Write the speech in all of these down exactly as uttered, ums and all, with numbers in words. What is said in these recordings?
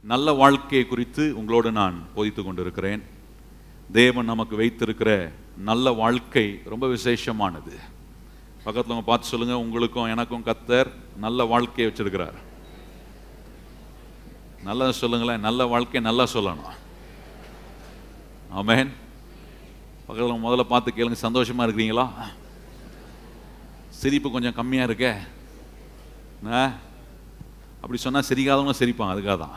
நல்ல வாழ்க்கையை குறித்து உங்களோடு நான் போதித்து கொண்டிருக்கிறேன். தேவன் நமக்கு வைத்திருக்கிற நல்ல வாழ்க்கை ரொம்ப விசேஷமானது. பக்கத்தில் உங்க பார்த்து சொல்லுங்க, உங்களுக்கும் எனக்கும் கர்த்தர் நல்ல வாழ்க்கையை வச்சிருக்கிறார். நல்லா சொல்லுங்களேன், நல்ல வாழ்க்கை நல்லா சொல்லணும். ஆமென். பக்கத்தில் முதல்ல பார்த்து கேளுங்க, சந்தோஷமா இருக்கிறீங்களா? சிரிப்பு கொஞ்சம் கம்மியா இருக்க. அப்படி சொன்னா சிரிக்காதவங்க சிரிப்பாங்க. அதுக்காக தான்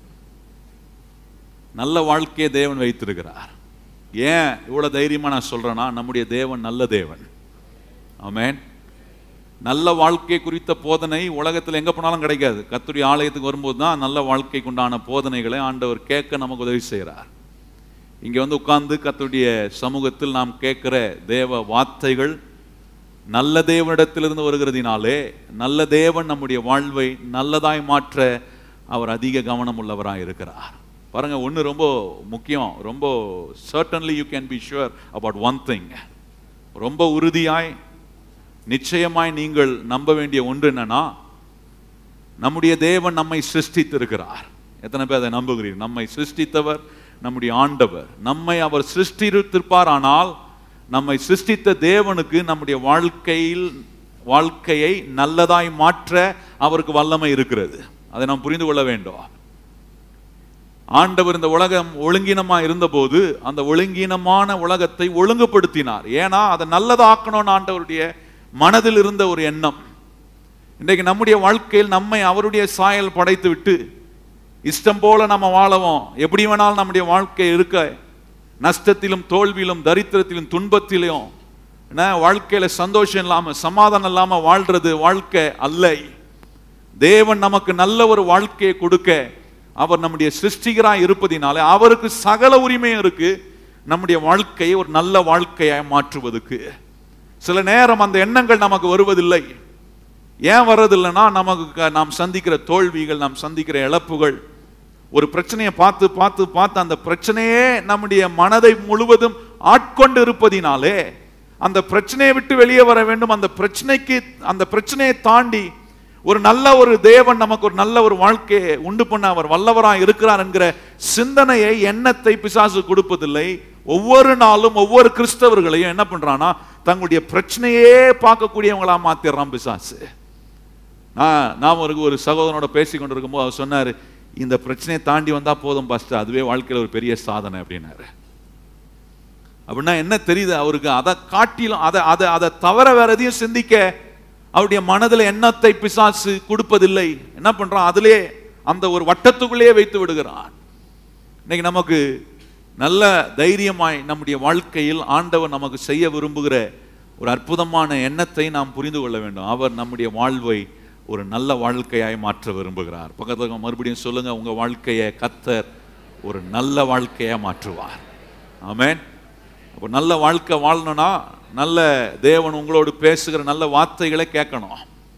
நல்ல வாழ்க்கையை தேவன் வைத்திருக்கிறார். ஏன் இவ்வளவு தைரியமா நான் சொல்றேன்னா, நம்முடைய தேவன் நல்ல தேவன். ஆமென். நல்ல வாழ்க்கை குறித்த போதனை உலகத்தில் எங்க போனாலும் கிடைக்காது. கர்த்தருடைய ஆலயத்துக்கு வரும்போது தான் நல்ல வாழ்க்கைக்கு உண்டான போதனைகளை ஆண்டவர் கேட்க நமக்கு உதவி செய்கிறார். இங்க வந்து உட்கார்ந்து கர்த்தருடைய சமூகத்தில் நாம் கேட்கிற தேவ வார்த்தைகள் நல்ல தேவனிடத்திலிருந்து வருகிறதினாலே நல்ல தேவன் நம்முடைய வாழ்வை நல்லதாய் மாற்ற அவர் அதிக கவனம் உள்ளவராக இருக்கிறார். பாருங்க, ஒன்று ரொம்ப முக்கியம். ரொம்ப certainly you can be sure about one thing. ரொம்ப உறுதியாய் நிச்சயமாய் நீங்கள் நம்ப வேண்டிய ஒன்று என்னன்னா, நம்முடைய தேவன் நம்மை சிருஷ்டித்திருக்கிறார். எத்தனை பேர் அதை நம்புகிறீர்கள்? நம்மை சிருஷ்டித்தவர் நம்முடைய ஆண்டவர். நம்மை அவர் சிருஷ்டித்திருப்பார். ஆனால் நம்மை சிருஷ்டித்த தேவனுக்கு நம்முடைய வாழ்க்கையில் வாழ்க்கையை நல்லதாய் மாற்ற அவருக்கு வல்லமை இருக்கிறது. அதை நாம் புரிந்து கொள்ள வேண்டும். ஆண்டவர் இந்த உலகம் ஒழுங்கீனமா இருந்தபோது அந்த ஒழுங்கீனமான உலகத்தை ஒழுங்குபடுத்தினார். ஏன்னா அதை நல்லதாக்கணும்னு ஆண்டவருடைய மனதில் இருந்த ஒரு எண்ணம். இன்றைக்கு நம்முடைய வாழ்க்கையில் நம்மை அவருடைய சாயல் படைத்து விட்டு இஷ்டம் போல நம்ம வாழவும், எப்படி வேணாலும் நம்முடைய வாழ்க்கை இருக்க, நஷ்டத்திலும் தோல்வியிலும் தரித்திரத்திலும் துன்பத்திலும் வாழ்க்கையில சந்தோஷம் இல்லாம சமாதானம் இல்லாம வாழ்றது வாழ்க்கை அல்ல. தேவன் நமக்கு நல்ல ஒரு வாழ்க்கையை கொடுக்க அவர் நம்முடைய சிருஷ்டிகராய் இருப்பதினாலே அவருக்கு சகல உரிமையும் இருக்கு நம்முடைய வாழ்க்கையை ஒரு நல்ல வாழ்க்கையாய் மாற்றுவதற்கு. சில நேரம் அந்த எண்ணங்கள் நமக்கு வருவதில்லை. ஏன் வர்றதில்லைன்னா, நமக்கு நாம் சந்திக்கிற தோல்விகள், நாம் சந்திக்கிற இழப்புகள், ஒரு பிரச்சனையை பார்த்து பார்த்து பார்த்து அந்த பிரச்சனையே நம்முடைய மனதை முழுவதும் ஆட்கொண்டு இருப்பதினாலே அந்த பிரச்சனையை விட்டு வெளியே வர வேண்டும். அந்த பிரச்சனைக்கு அந்த பிரச்சனையை தாண்டி ஒரு நல்ல ஒரு தேவன் நமக்கு ஒரு நல்ல ஒரு வாழ்க்கையை உண்டு பண்ண அவர் வல்லவராக இருக்கிறார் என்கிற சிந்தனையை, எண்ணத்தை பிசாசு கொடுப்பதில்லை. ஒவ்வொரு நாளும் ஒவ்வொரு கிறிஸ்தவர்களையும் என்ன பண்றானா, தங்களுடைய பிரச்சனையே பார்க்கக்கூடியவங்களா மாத்திடுறான் பிசாசு. நான் நாம் ஒரு ஒரு சகோதரனோட பேசி கொண்டிருக்கும் போது அவர் சொன்னாரு, இந்த பிரச்சனையை தாண்டி வந்தா போதும் பாஸ்டர், அதுவே வாழ்க்கையில் ஒரு பெரிய சாதனை அப்படின்னாரு. அப்படின்னா என்ன தெரியுது அவருக்கு? அதை காட்டிலும் அதை அதை அதை தவிர வேற எதையும் சிந்திக்க அவருடைய மனதில் எண்ணத்தை பிசாசு கொடுப்பதில்லை. என்ன பண்றான்? அதிலே அந்த ஒரு வட்டத்துக்குள்ளேயே வைத்து விடுகிறான். இன்னைக்கு நமக்கு நல்ல தைரியமாய் நம்முடைய வாழ்க்கையில் ஆண்டவர் நமக்கு செய்ய விரும்புகிற ஒரு அற்புதமான எண்ணத்தை நாம் புரிந்து கொள்ள வேண்டும். அவர் நம்முடைய வாழ்வை ஒரு நல்ல வாழ்க்கையாய் மாற்ற விரும்புகிறார். பக்கத்துல மறுபடியும் சொல்லுங்க, உங்க வாழ்க்கையை கர்த்தர் ஒரு நல்ல வாழ்க்கையா மாற்றுவார். ஆமென். அப்போ நல்ல வாழ்க்கை வாழணும்னா நல்ல தேவன் உங்களோடு பேசுகிற நல்ல வார்த்தைகளை கேட்கணும்.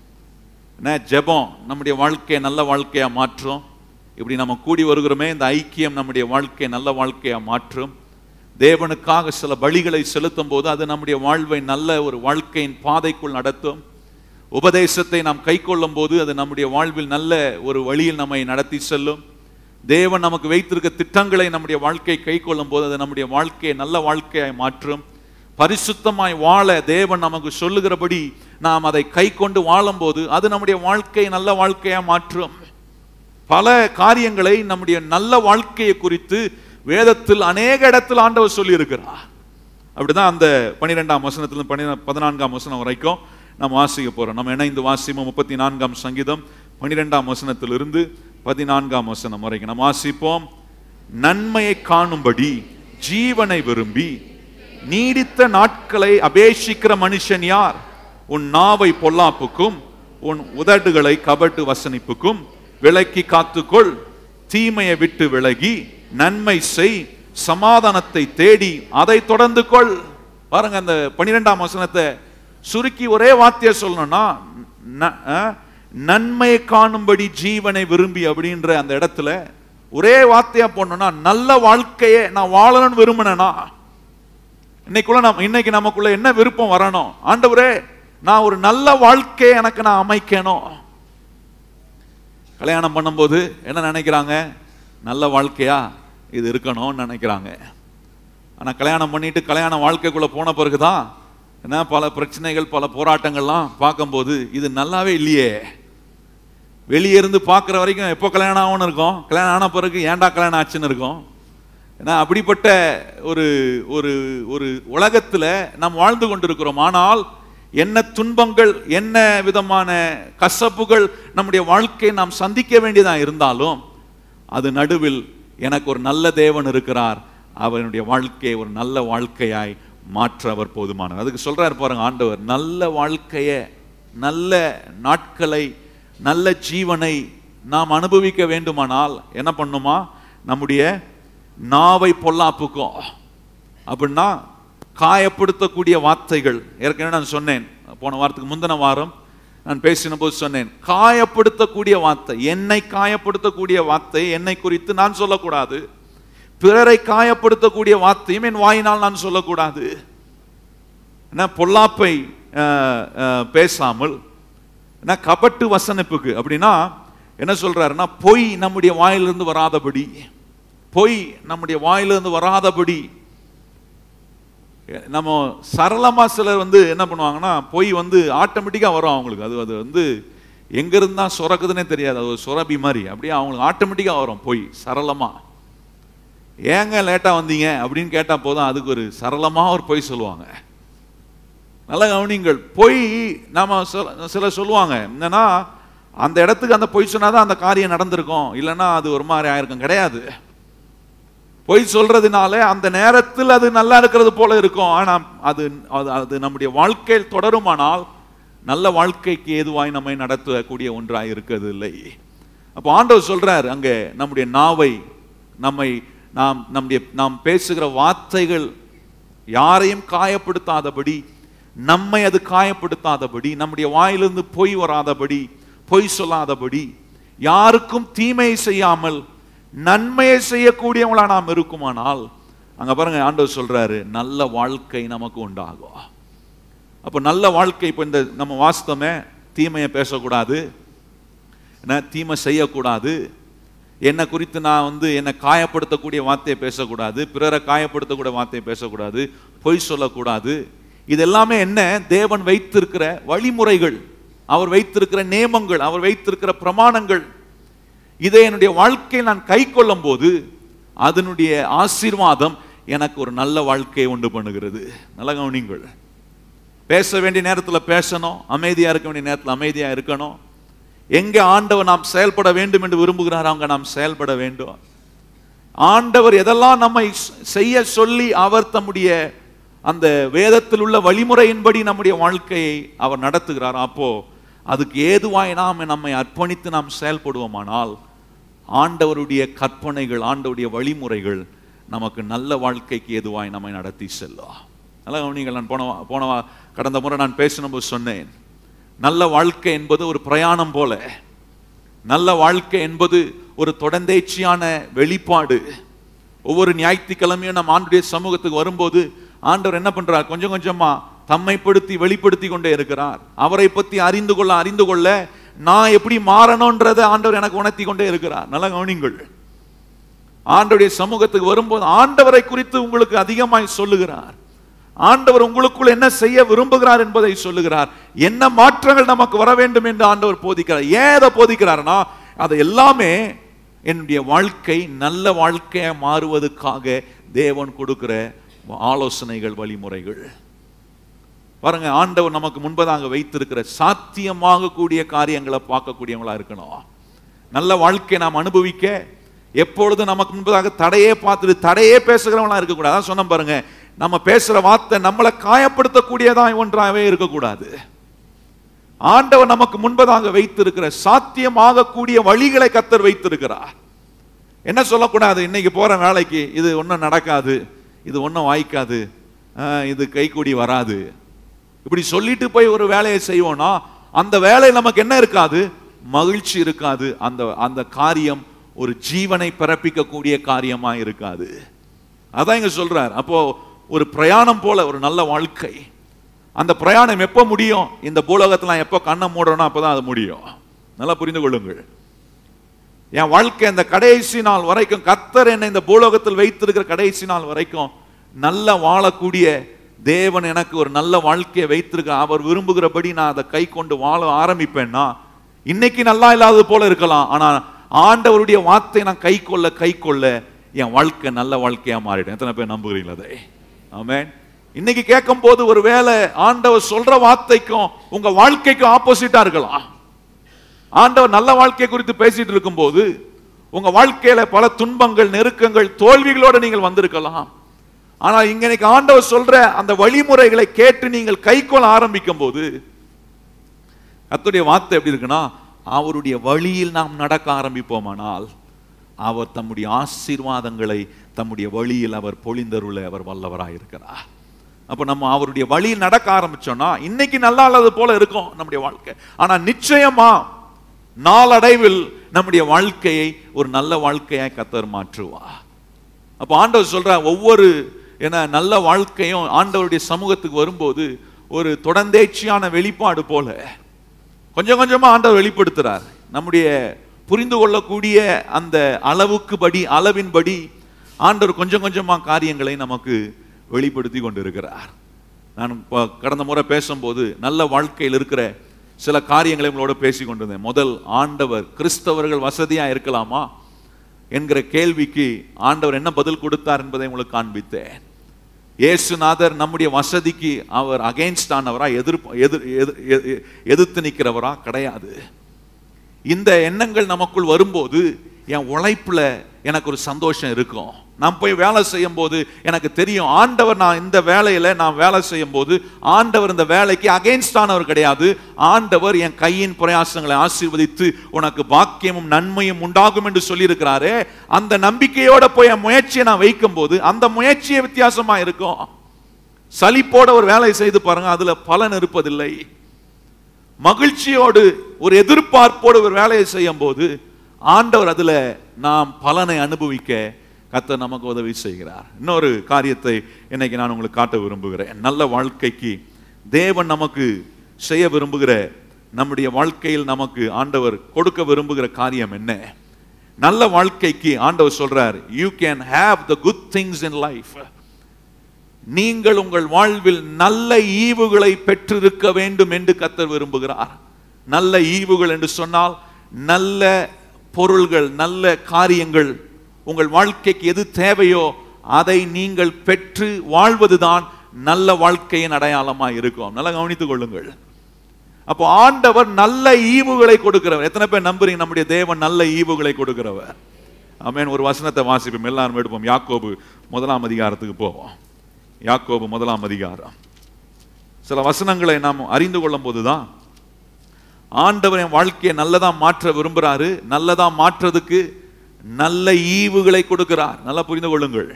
என்ன ஜெபம் நம்முடைய வாழ்க்கையை நல்ல வாழ்க்கையா மாற்றும். இப்படி நம்ம கூடி வருகிறோமே, இந்த ஐக்கியம் நம்முடைய வாழ்க்கையை நல்ல வாழ்க்கையா மாற்றும். தேவனுக்காக சில பலிகளை செலுத்தும் போது அது நம்முடைய வாழ்வை நல்ல ஒரு வாழ்க்கையின் பாதைக்குள் நடத்தும். உபதேசத்தை நாம் கை கொள்ளும் போது அது நம்முடைய வாழ்வில் நல்ல ஒரு வழியில் நம்மை நடத்தி செல்லும். தேவன் நமக்கு வைத்திருக்க திட்டங்களை நம்முடைய வாழ்க்கை கை கொள்ளும் போது அது நம்முடைய வாழ்க்கையை நல்ல வாழ்க்கையாய் மாற்றும். பரிசுத்தமாய் வாழ தேவன் நமக்கு சொல்லுகிறபடி நாம் அதை கை கொண்டு வாழும் போது அது நம்முடைய வாழ்க்கையை நல்ல வாழ்க்கையா மாற்றும். பல காரியங்களை நம்முடைய நல்ல வாழ்க்கையை குறித்து வேதத்தில் அநேக இடத்தில் ஆண்டவர் சொல்லி இருக்கிறார். அப்படிதான் அந்த பனிரெண்டாம் வசனத்திலிருந்து பதினான்காம் வசனம் வரைக்கும் நாம் வாசிக்க போறோம். நம்ம இணைந்து வாசிப்போம். முப்பத்தி நான்காம் சங்கீதம் பனிரெண்டாம் வசனத்திலிருந்து பதினான்காம் வசனம் வரைக்கும் நாம் வாசிப்போம். நன்மையை காணும்படி ஜீவனை விரும்பி நீடித்த நாட்களை அபேட்சிக்கிற மனுஷன் யார்? உன் நாவை பொல்லாப்புக்கும் உன் உதடுகளை கபட்டு வசனிப்புக்கும் விலக்கி காத்துக்கொள். தீமையை விட்டு விலகி நன்மை செய், சமாதானத்தை தேடி அதை தொடர்ந்து கொள். பாருங்க, அந்த பனிரெண்டாம் வசனத்தை சுருக்கி ஒரே வார்த்தையை சொல்லணும்னா, நன்மையை காணும்படி ஜீவனை விரும்பி அப்படின்ற அந்த இடத்துல ஒரே வார்த்தையா போடணும்னா, நல்ல வாழ்க்கையை நான் வாழணும்னு விரும்பினா இன்னைக்குள்ள நம்ம இன்னைக்கு நமக்குள்ள என்ன விருப்பம் வரணும்? ஆண்டவரே, நான் ஒரு நல்ல வாழ்க்கையை எனக்கு நான் அமைக்கணும். கல்யாணம் பண்ணும்போது என்ன நினைக்கிறாங்க? நல்ல வாழ்க்கையா இது இருக்கணும்னு நினைக்கிறாங்க. ஆனால் கல்யாணம் பண்ணிட்டு கல்யாண வாழ்க்கைக்குள்ள போன பிறகுதான் என்ன பல பிரச்சனைகள் பல போராட்டங்கள்லாம் பார்க்கும்போது இது நல்லாவே இல்லையே. வெளியே இருந்து பார்க்குற வரைக்கும் எப்போ கல்யாணம் ஆகும்னு இருக்கும், கல்யாணம் ஆன பிறகு ஏன்டா கல்யாணம் ஆச்சுன்னு இருக்கும். ஏன்னா அப்படிப்பட்ட ஒரு ஒரு ஒரு உலகத்தில் நாம் வாழ்ந்து கொண்டிருக்கிறோம். ஆனால் என்ன துன்பங்கள் என்ன விதமான கசப்புகள் நம்முடைய வாழ்க்கையை நாம் சந்திக்க வேண்டியதாக இருந்தாலும் அது நடுவில் எனக்கு ஒரு நல்ல தேவன் இருக்கிறார், அவனுடைய வாழ்க்கையை ஒரு நல்ல வாழ்க்கையாய் மாற்ற அவர் போதுமானவர். அதுக்கு சொல்றாரு பாருங்க ஆண்டவர், நல்ல வாழ்க்கையை நல்ல நாட்களை நல்ல ஜீவனை நாம் அனுபவிக்க வேண்டுமானால் என்ன பண்ணுமா, நம்முடைய நாவை பொல்லாப்புக்கும் அப்படின்னா காயப்படுத்தக்கூடிய வார்த்தைகள். ஏற்கனவே நான் சொன்னேன், போன வாரத்துக்கு முந்தின வாரம் நான் பேசின போது சொன்னேன், காயப்படுத்தக்கூடிய வார்த்தை, என்னை காயப்படுத்தக்கூடிய வார்த்தை என்னை குறித்து நான் சொல்லக்கூடாது, பிறரை காயப்படுத்தக்கூடிய வார்த்தையும் என் வாயினால் நான் சொல்லக்கூடாது. என்ன பொல்லாப்பை பேசாமல் என்ன கபட்டு வசனிப்புக்கு அப்படின்னா என்ன சொல்றாருன்னா பொய் நம்முடைய வாயிலிருந்து வராதபடி, பொய் நம்முடைய வாயிலிருந்து வராதபடி நம்ம சரளமா சிலர் வந்து என்ன பண்ணுவாங்கன்னா பொய் வந்து ஆட்டோமேட்டிக்கா வரும் அவங்களுக்கு. அது அது வந்து எங்க இருந்தா சுரக்குதுன்னே தெரியாது, அது ஒரு சுரபி மாதிரி அப்படியே அவங்களுக்கு ஆட்டோமேட்டிக்கா வரும் பொய் சரளமா. ஏங்க லேட்டா வந்தீங்க அப்படின்னு கேட்டா போதும் அதுக்கு ஒரு சரளமா ஒரு பொய் சொல்லுவாங்க. நல்ல கவனிங்கள், பொய் நாம சில சொல்லுவாங்க என்னன்னா அந்த இடத்துக்கு அந்த பொய் சொன்னாதான் அந்த காரியம் நடந்திருக்கும், இல்லைன்னா அது ஒரு மாதிரி ஆயிருக்கும். கிடையாது, பொய் சொல்றதுனால அந்த நேரத்தில் அது நல்லா இருக்கிறது போல இருக்கும், ஆனா அது அது நம்முடைய வாழ்க்கையில் தொடருமானால் நல்ல வாழ்க்கைக்கு ஏதுவாய் நம்மை நடத்தக்கூடிய ஒன்றாய் இருக்கிறது இல்லை. அப்போ ஆண்டவர் சொல்றார் அங்க நம்முடைய நாவை நம்மை நாம் நம்முடைய நாம் பேசுகிற வார்த்தைகள் யாரையும் காயப்படுத்தாதபடி, நம்மை அது காயப்படுத்தாதபடி, நம்முடைய வாயிலிருந்து பொய் வராதபடி, பொய் சொல்லாதபடி, யாருக்கும் தீமை செய்யாமல் நன்மையை செய்யக்கூடியவங்களா நாம் இருக்குமானால் அங்க பாருங்க ஆண்டவர் சொல்றாரு நல்ல வாழ்க்கை நமக்கு உண்டாகும். அப்ப நல்ல வாழ்க்கை இப்ப இந்த நம்ம வாஸ்தவமே தீமையை பேசக்கூடாது, என்ன தீமை செய்யக்கூடாது, என்னை குறித்து நான் வந்து என்னை காயப்படுத்தக்கூடிய வார்த்தையை பேசக்கூடாது, பிறரை காயப்படுத்தக்கூடிய வார்த்தையை பேசக்கூடாது, பொய் சொல்லக்கூடாது. இது எல்லாமே என்ன தேவன் வைத்திருக்கிற வழிமுறைகள், அவர் வைத்திருக்கிற நியமங்கள், அவர் வைத்திருக்கிற பிரமாணங்கள். இதை என்னுடைய வாழ்க்கையை நான் கை கொள்ளும் போது அதனுடைய ஆசீர்வாதம் எனக்கு ஒரு நல்ல வாழ்க்கையை உண்டு பண்ணுகிறது. நல்ல கவனிங்கள், பேச வேண்டிய நேரத்தில் பேசணும், அமைதியா இருக்க வேண்டிய நேரத்தில் அமைதியா இருக்கணும். எங்க ஆண்டவர் நாம் செயல்பட வேண்டும் என்று விரும்புகிறார் அங்க நாம் செயல்பட வேண்டும். ஆண்டவர் எதெல்லாம் நம்மை செய்ய சொல்லி அவர் தம்முடைய அந்த வேதத்தில் உள்ள வழிமுறையின்படி நம்முடைய வாழ்க்கையை அவர் நடத்துகிறார், அப்போ அதுக்கு ஏதுவாய் நாம் நம்மை அர்ப்பணித்து நாம் செயல்படுவோமானால் ஆண்டவருடைய கற்பனைகள் ஆண்டவருடைய வழிமுறைகள் நமக்கு நல்ல வாழ்க்கைக்கு ஏதுவாய் நம்மை நடத்தி செல்லும். நல்ல கவனிங்கள், நான் போன போன கடந்த முறை நான் பேசினபோது சொன்னேன், நல்ல வாழ்க்கை என்பது ஒரு பிரயாணம் போல, நல்ல வாழ்க்கை என்பது ஒரு தொடர்ந்தேர்ச்சியான வெளிப்பாடு. ஒவ்வொரு ஞாயிற்றுக்கிழமையும் நம்ம ஆண்டுடைய சமூகத்துக்கு வரும்போது ஆண்டவர் என்ன பண்றார், கொஞ்சம் கொஞ்சமா தம்மைப்படுத்தி வெளிப்படுத்தி கொண்டே இருக்கிறார். அவரை பற்றி அறிந்து கொள்ள அறிந்து கொள்ள நான் எப்படி மாறணும்ன்றதை ஆண்டவர் எனக்கு உணர்த்தி கொண்டே இருக்கிறார். நல்ல கவனிங்கள், ஆண்டவருடைய சமூகத்துக்கு வரும்போது ஆண்டவரை குறித்து உங்களுக்கு அதிகமாய் சொல்லுகிறார். ஆண்டவர் உங்களுக்குள் என்ன செய்ய விரும்புகிறார் என்பதை சொல்லுகிறார். என்ன மாற்றங்கள் நமக்கு வர வேண்டும் என்று ஆண்டவர் போதிக்கிறார். ஏன் அதை போதிக்கிறார்னா அதை எல்லாமே என்னுடைய வாழ்க்கை நல்ல வாழ்க்கையை மாறுவதற்காக தேவன் கொடுக்கிற ஆலோசனைகள் வழிமுறைகள். பாருங்க, ஆண்டவர் நமக்கு முன்பதாக வைத்திருக்கிற சாத்தியமாக கூடிய காரியங்களை பார்க்கக்கூடியவங்களா இருக்கணும். நல்ல வாழ்க்கையை நாம் அனுபவிக்க எப்பொழுது நமக்கு முன்பதாக தடையே பார்த்துட்டு தடையே பேசுகிறவங்களா இருக்கக்கூடாது. அதான் சொன்ன பாருங்க, நம்ம பேசுற வார்த்தை நம்மளை காயப்படுத்தக்கூடியதா ஒன்றாகவே இருக்கக்கூடாது. ஆண்டவர் நமக்கு முன்பதாக வைத்திருக்கிற சாத்தியமாக கூடிய வழிகளை கர்த்தர் வைத்திருக்கிறார். என்ன சொல்லக்கூடாது, இன்னைக்கு போற வேலைக்கு இது ஒன்றும் நடக்காது, இது ஒன்றும் வாய்க்காது, இது கைகூடி வராது, இப்படி சொல்லிட்டு போய் ஒரு வேலையை செய்வோம்னா அந்த வேலை நமக்கு என்ன இருக்காது, மகிழ்ச்சி இருக்காது. அந்த அந்த காரியம் ஒரு ஜீவனை பிறப்பிக்கக்கூடிய காரியமா இருக்காது. அதான் இங்க சொல்றார். அப்போ ஒரு பிரயாணம் போல ஒரு நல்ல வாழ்க்கை. அந்த பிரயாணம் எப்போ முடியும், இந்த பூலோகத்துல எப்போ கண்ணை மூடணும் அப்பதான் அது முடியும். நல்லா புரிந்து கொள்ளுங்கள். என் வாழ்க்கை இந்த கடைசி நாள் வரைக்கும், கர்த்தர் என்னை இந்த பூலோகத்தில் வைத்திருக்கிற கடைசி நாள் வரைக்கும் நல்ல வாழக்கூடிய தேவன் எனக்கு ஒரு நல்ல வாழ்க்கையை வைத்திருக்க, அவர் விரும்புகிறபடி நான் அதை கை கொண்டு வாழ ஆரம்பிப்பேன்னா, இன்னைக்கு நல்லா இல்லாதது போல இருக்கலாம், ஆனா ஆண்டவருடைய வார்த்தை நான் கை கொள்ள கை கொள்ள என் வாழ்க்கை நல்ல வாழ்க்கையா மாறிடும். எத்தனை பேர் நம்புகிறீங்களா அதை? ஆமென். இன்னைக்கு கேட்கும் போது ஒரு வேளை ஆண்டவர் சொல்ற வார்த்தைக்கும் உங்க வாழ்க்கைக்கும் ஆப்போசிட்டா இருக்கலாம். ஆண்டவர் நல்ல வாழ்க்கை குறித்து பேசிட்டு இருக்கும் போது உங்க வாழ்க்கையில பல துன்பங்கள், நெருக்கங்கள், தோல்விகளோட நீங்கள் வந்திருக்கலாம். ஆனா இங்க இன்னைக்கு ஆண்டவர் சொல்ற அந்த வழிமுறைகளை கேட்டு நீங்கள் கை கொள்ள ஆரம்பிக்கும் போது கர்த்தருடைய வார்த்தை எப்படி இருக்குன்னா, அவருடைய வழியில் நாம் நடக்க ஆரம்பிப்போமானால் அவர் தம்முடைய ஆசீர்வாதங்களை தம்முடைய வழியில் அவர் பொழிந்தருள அவர் வல்லவராக இருக்கிறார். அப்ப நம்ம அவருடைய வழியில் நடக்க ஆரம்பிச்சோம்னா இன்னைக்கு நல்லா இல்லாத போல இருக்கும் நம்முடைய வாழ்க்கை, ஆனா நிச்சயமா நாளடைவில் நம்முடைய வாழ்க்கையை ஒரு நல்ல வாழ்க்கையாய் கர்த்தர் மாற்றுவா. அப்ப ஆண்டவர் சொல்ற ஒவ்வொரு என்ன நல்ல வாழ்க்கையும் ஆண்டவருடைய சமூகத்துக்கு வரும்போது ஒரு தொடர்ந்தேர்ச்சியான வெளிப்பாடு போல கொஞ்சம் கொஞ்சமா ஆண்டவர் வெளிப்படுத்துறார். நம்முடைய புரிந்து கொள்ளக்கூடிய அந்த அளவுக்கு படி அளவின்படி ஆண்டவர் கொஞ்சம் கொஞ்சமா காரியங்களை நமக்கு வெளிப்படுத்தி கொண்டிருக்கிறார். நான் கடந்த முறை பேசும்போது நல்ல வாழ்க்கையில் இருக்கிற சில காரியங்களை உங்களோட பேசி கொண்டிருந்தேன். முதல், ஆண்டவர் கிறிஸ்தவர்கள் வசதியா இருக்கலாமா என்கிற கேள்விக்கு ஆண்டவர் என்ன பதில் கொடுத்தார் என்பதை உங்களுக்கு காண்பித்தேன். இயேசுநாதர் நம்முடைய வசதிக்கு அவர் அகைன்ஸ்ட் ஆனவரா, எதிர்ப்பு எதிர் எதிர்த்து நிற்கிறவரா? கிடையாது. இந்த எண்ணங்கள் நமக்குள் வரும்போது என் உழைப்புல எனக்கு ஒரு சந்தோஷம் இருக்கும். நான் போய் வேலை செய்யும் போது எனக்கு தெரியும் ஆண்டவர் நான் இந்த வேலையில நான் வேலை செய்யும் போது ஆண்டவர் இந்த வேலைக்கு அகைன்ஸ்ட் ஆனவர் கிடையாது. ஆண்டவர் என் கையின் பிரயாசங்களை ஆசீர்வதித்து உனக்கு பாக்கியமும் நன்மையும் உண்டாகும் என்று சொல்லி இருக்கிறாரே, அந்த நம்பிக்கையோட போய் என் முயற்சியை நான் வைக்கும் போது அந்த முயற்சியே வித்தியாசமா இருக்கும். சலிப்போட ஒரு வேலை செய்து பாருங்க, அதுல பலன் இருப்பதில்லை. மகிழ்ச்சியோடு ஒரு எதிர்பார்ப்போடு ஒரு வேலையை செய்யும் போது ஆண்டவர் அதுல நாம் பலனை அனுபவிக்க கர்த்தர் நமக்கு உதவி செய்கிறார். இன்னொரு காரியத்தை இன்னைக்கு நான் உங்களுக்கு காட்ட விரும்புகிறேன். நல்ல வாழ்க்கைக்கு தேவன் நமக்கு செய்ய விரும்புகிற, நம்முடைய வாழ்க்கையில் நமக்கு ஆண்டவர் கொடுக்க விரும்புகிற காரியம் என்ன? நல்ல வாழ்க்கைக்கு ஆண்டவர் சொல்றார், you can have the good things in life. நீங்கள் உங்கள் வாழ்வில் நல்ல ஈவுகளை பெற்றிருக்க வேண்டும் என்று கர்த்தர் விரும்புகிறார். நல்ல ஈவுகள் என்று சொன்னால் நல்ல பொருள்கள், நல்ல காரியங்கள், உங்கள் வாழ்க்கைக்கு எது தேவையோ அதை நீங்கள் பெற்று வாழ்வதுதான் நல்ல வாழ்க்கையின் அடையாளமா இருக்கும். நல்லா கவனித்துக் கொள்ளுங்கள். அப்போ ஆண்டவர் நல்ல ஈவுகளை கொடுக்கிறவர். எத்தனை பேர் நம்புறீங்க நம்முடைய தேவன் நல்ல ஈவுகளை கொடுக்கிறவர்? ஆமென். ஒரு வசனத்தை வாசிப்போம், எல்லாரும் எடுப்போம். யாக்கோபு முதலாம் அதிகாரத்துக்கு போவோம். யாக்கோபு முதலாம் அதிகாரம். சில வசனங்களை நாம் அறிந்து கொள்ளும் போதுதான் ஆண்டவர் என் வாழ்க்கையை நல்லதா மாற்ற விரும்புறாரு. நல்லதா மாற்றதுக்கு நல்ல ஈவுகளை கொடுக்கிறார். நல்லா புரிந்து கொள்ளுங்கள்.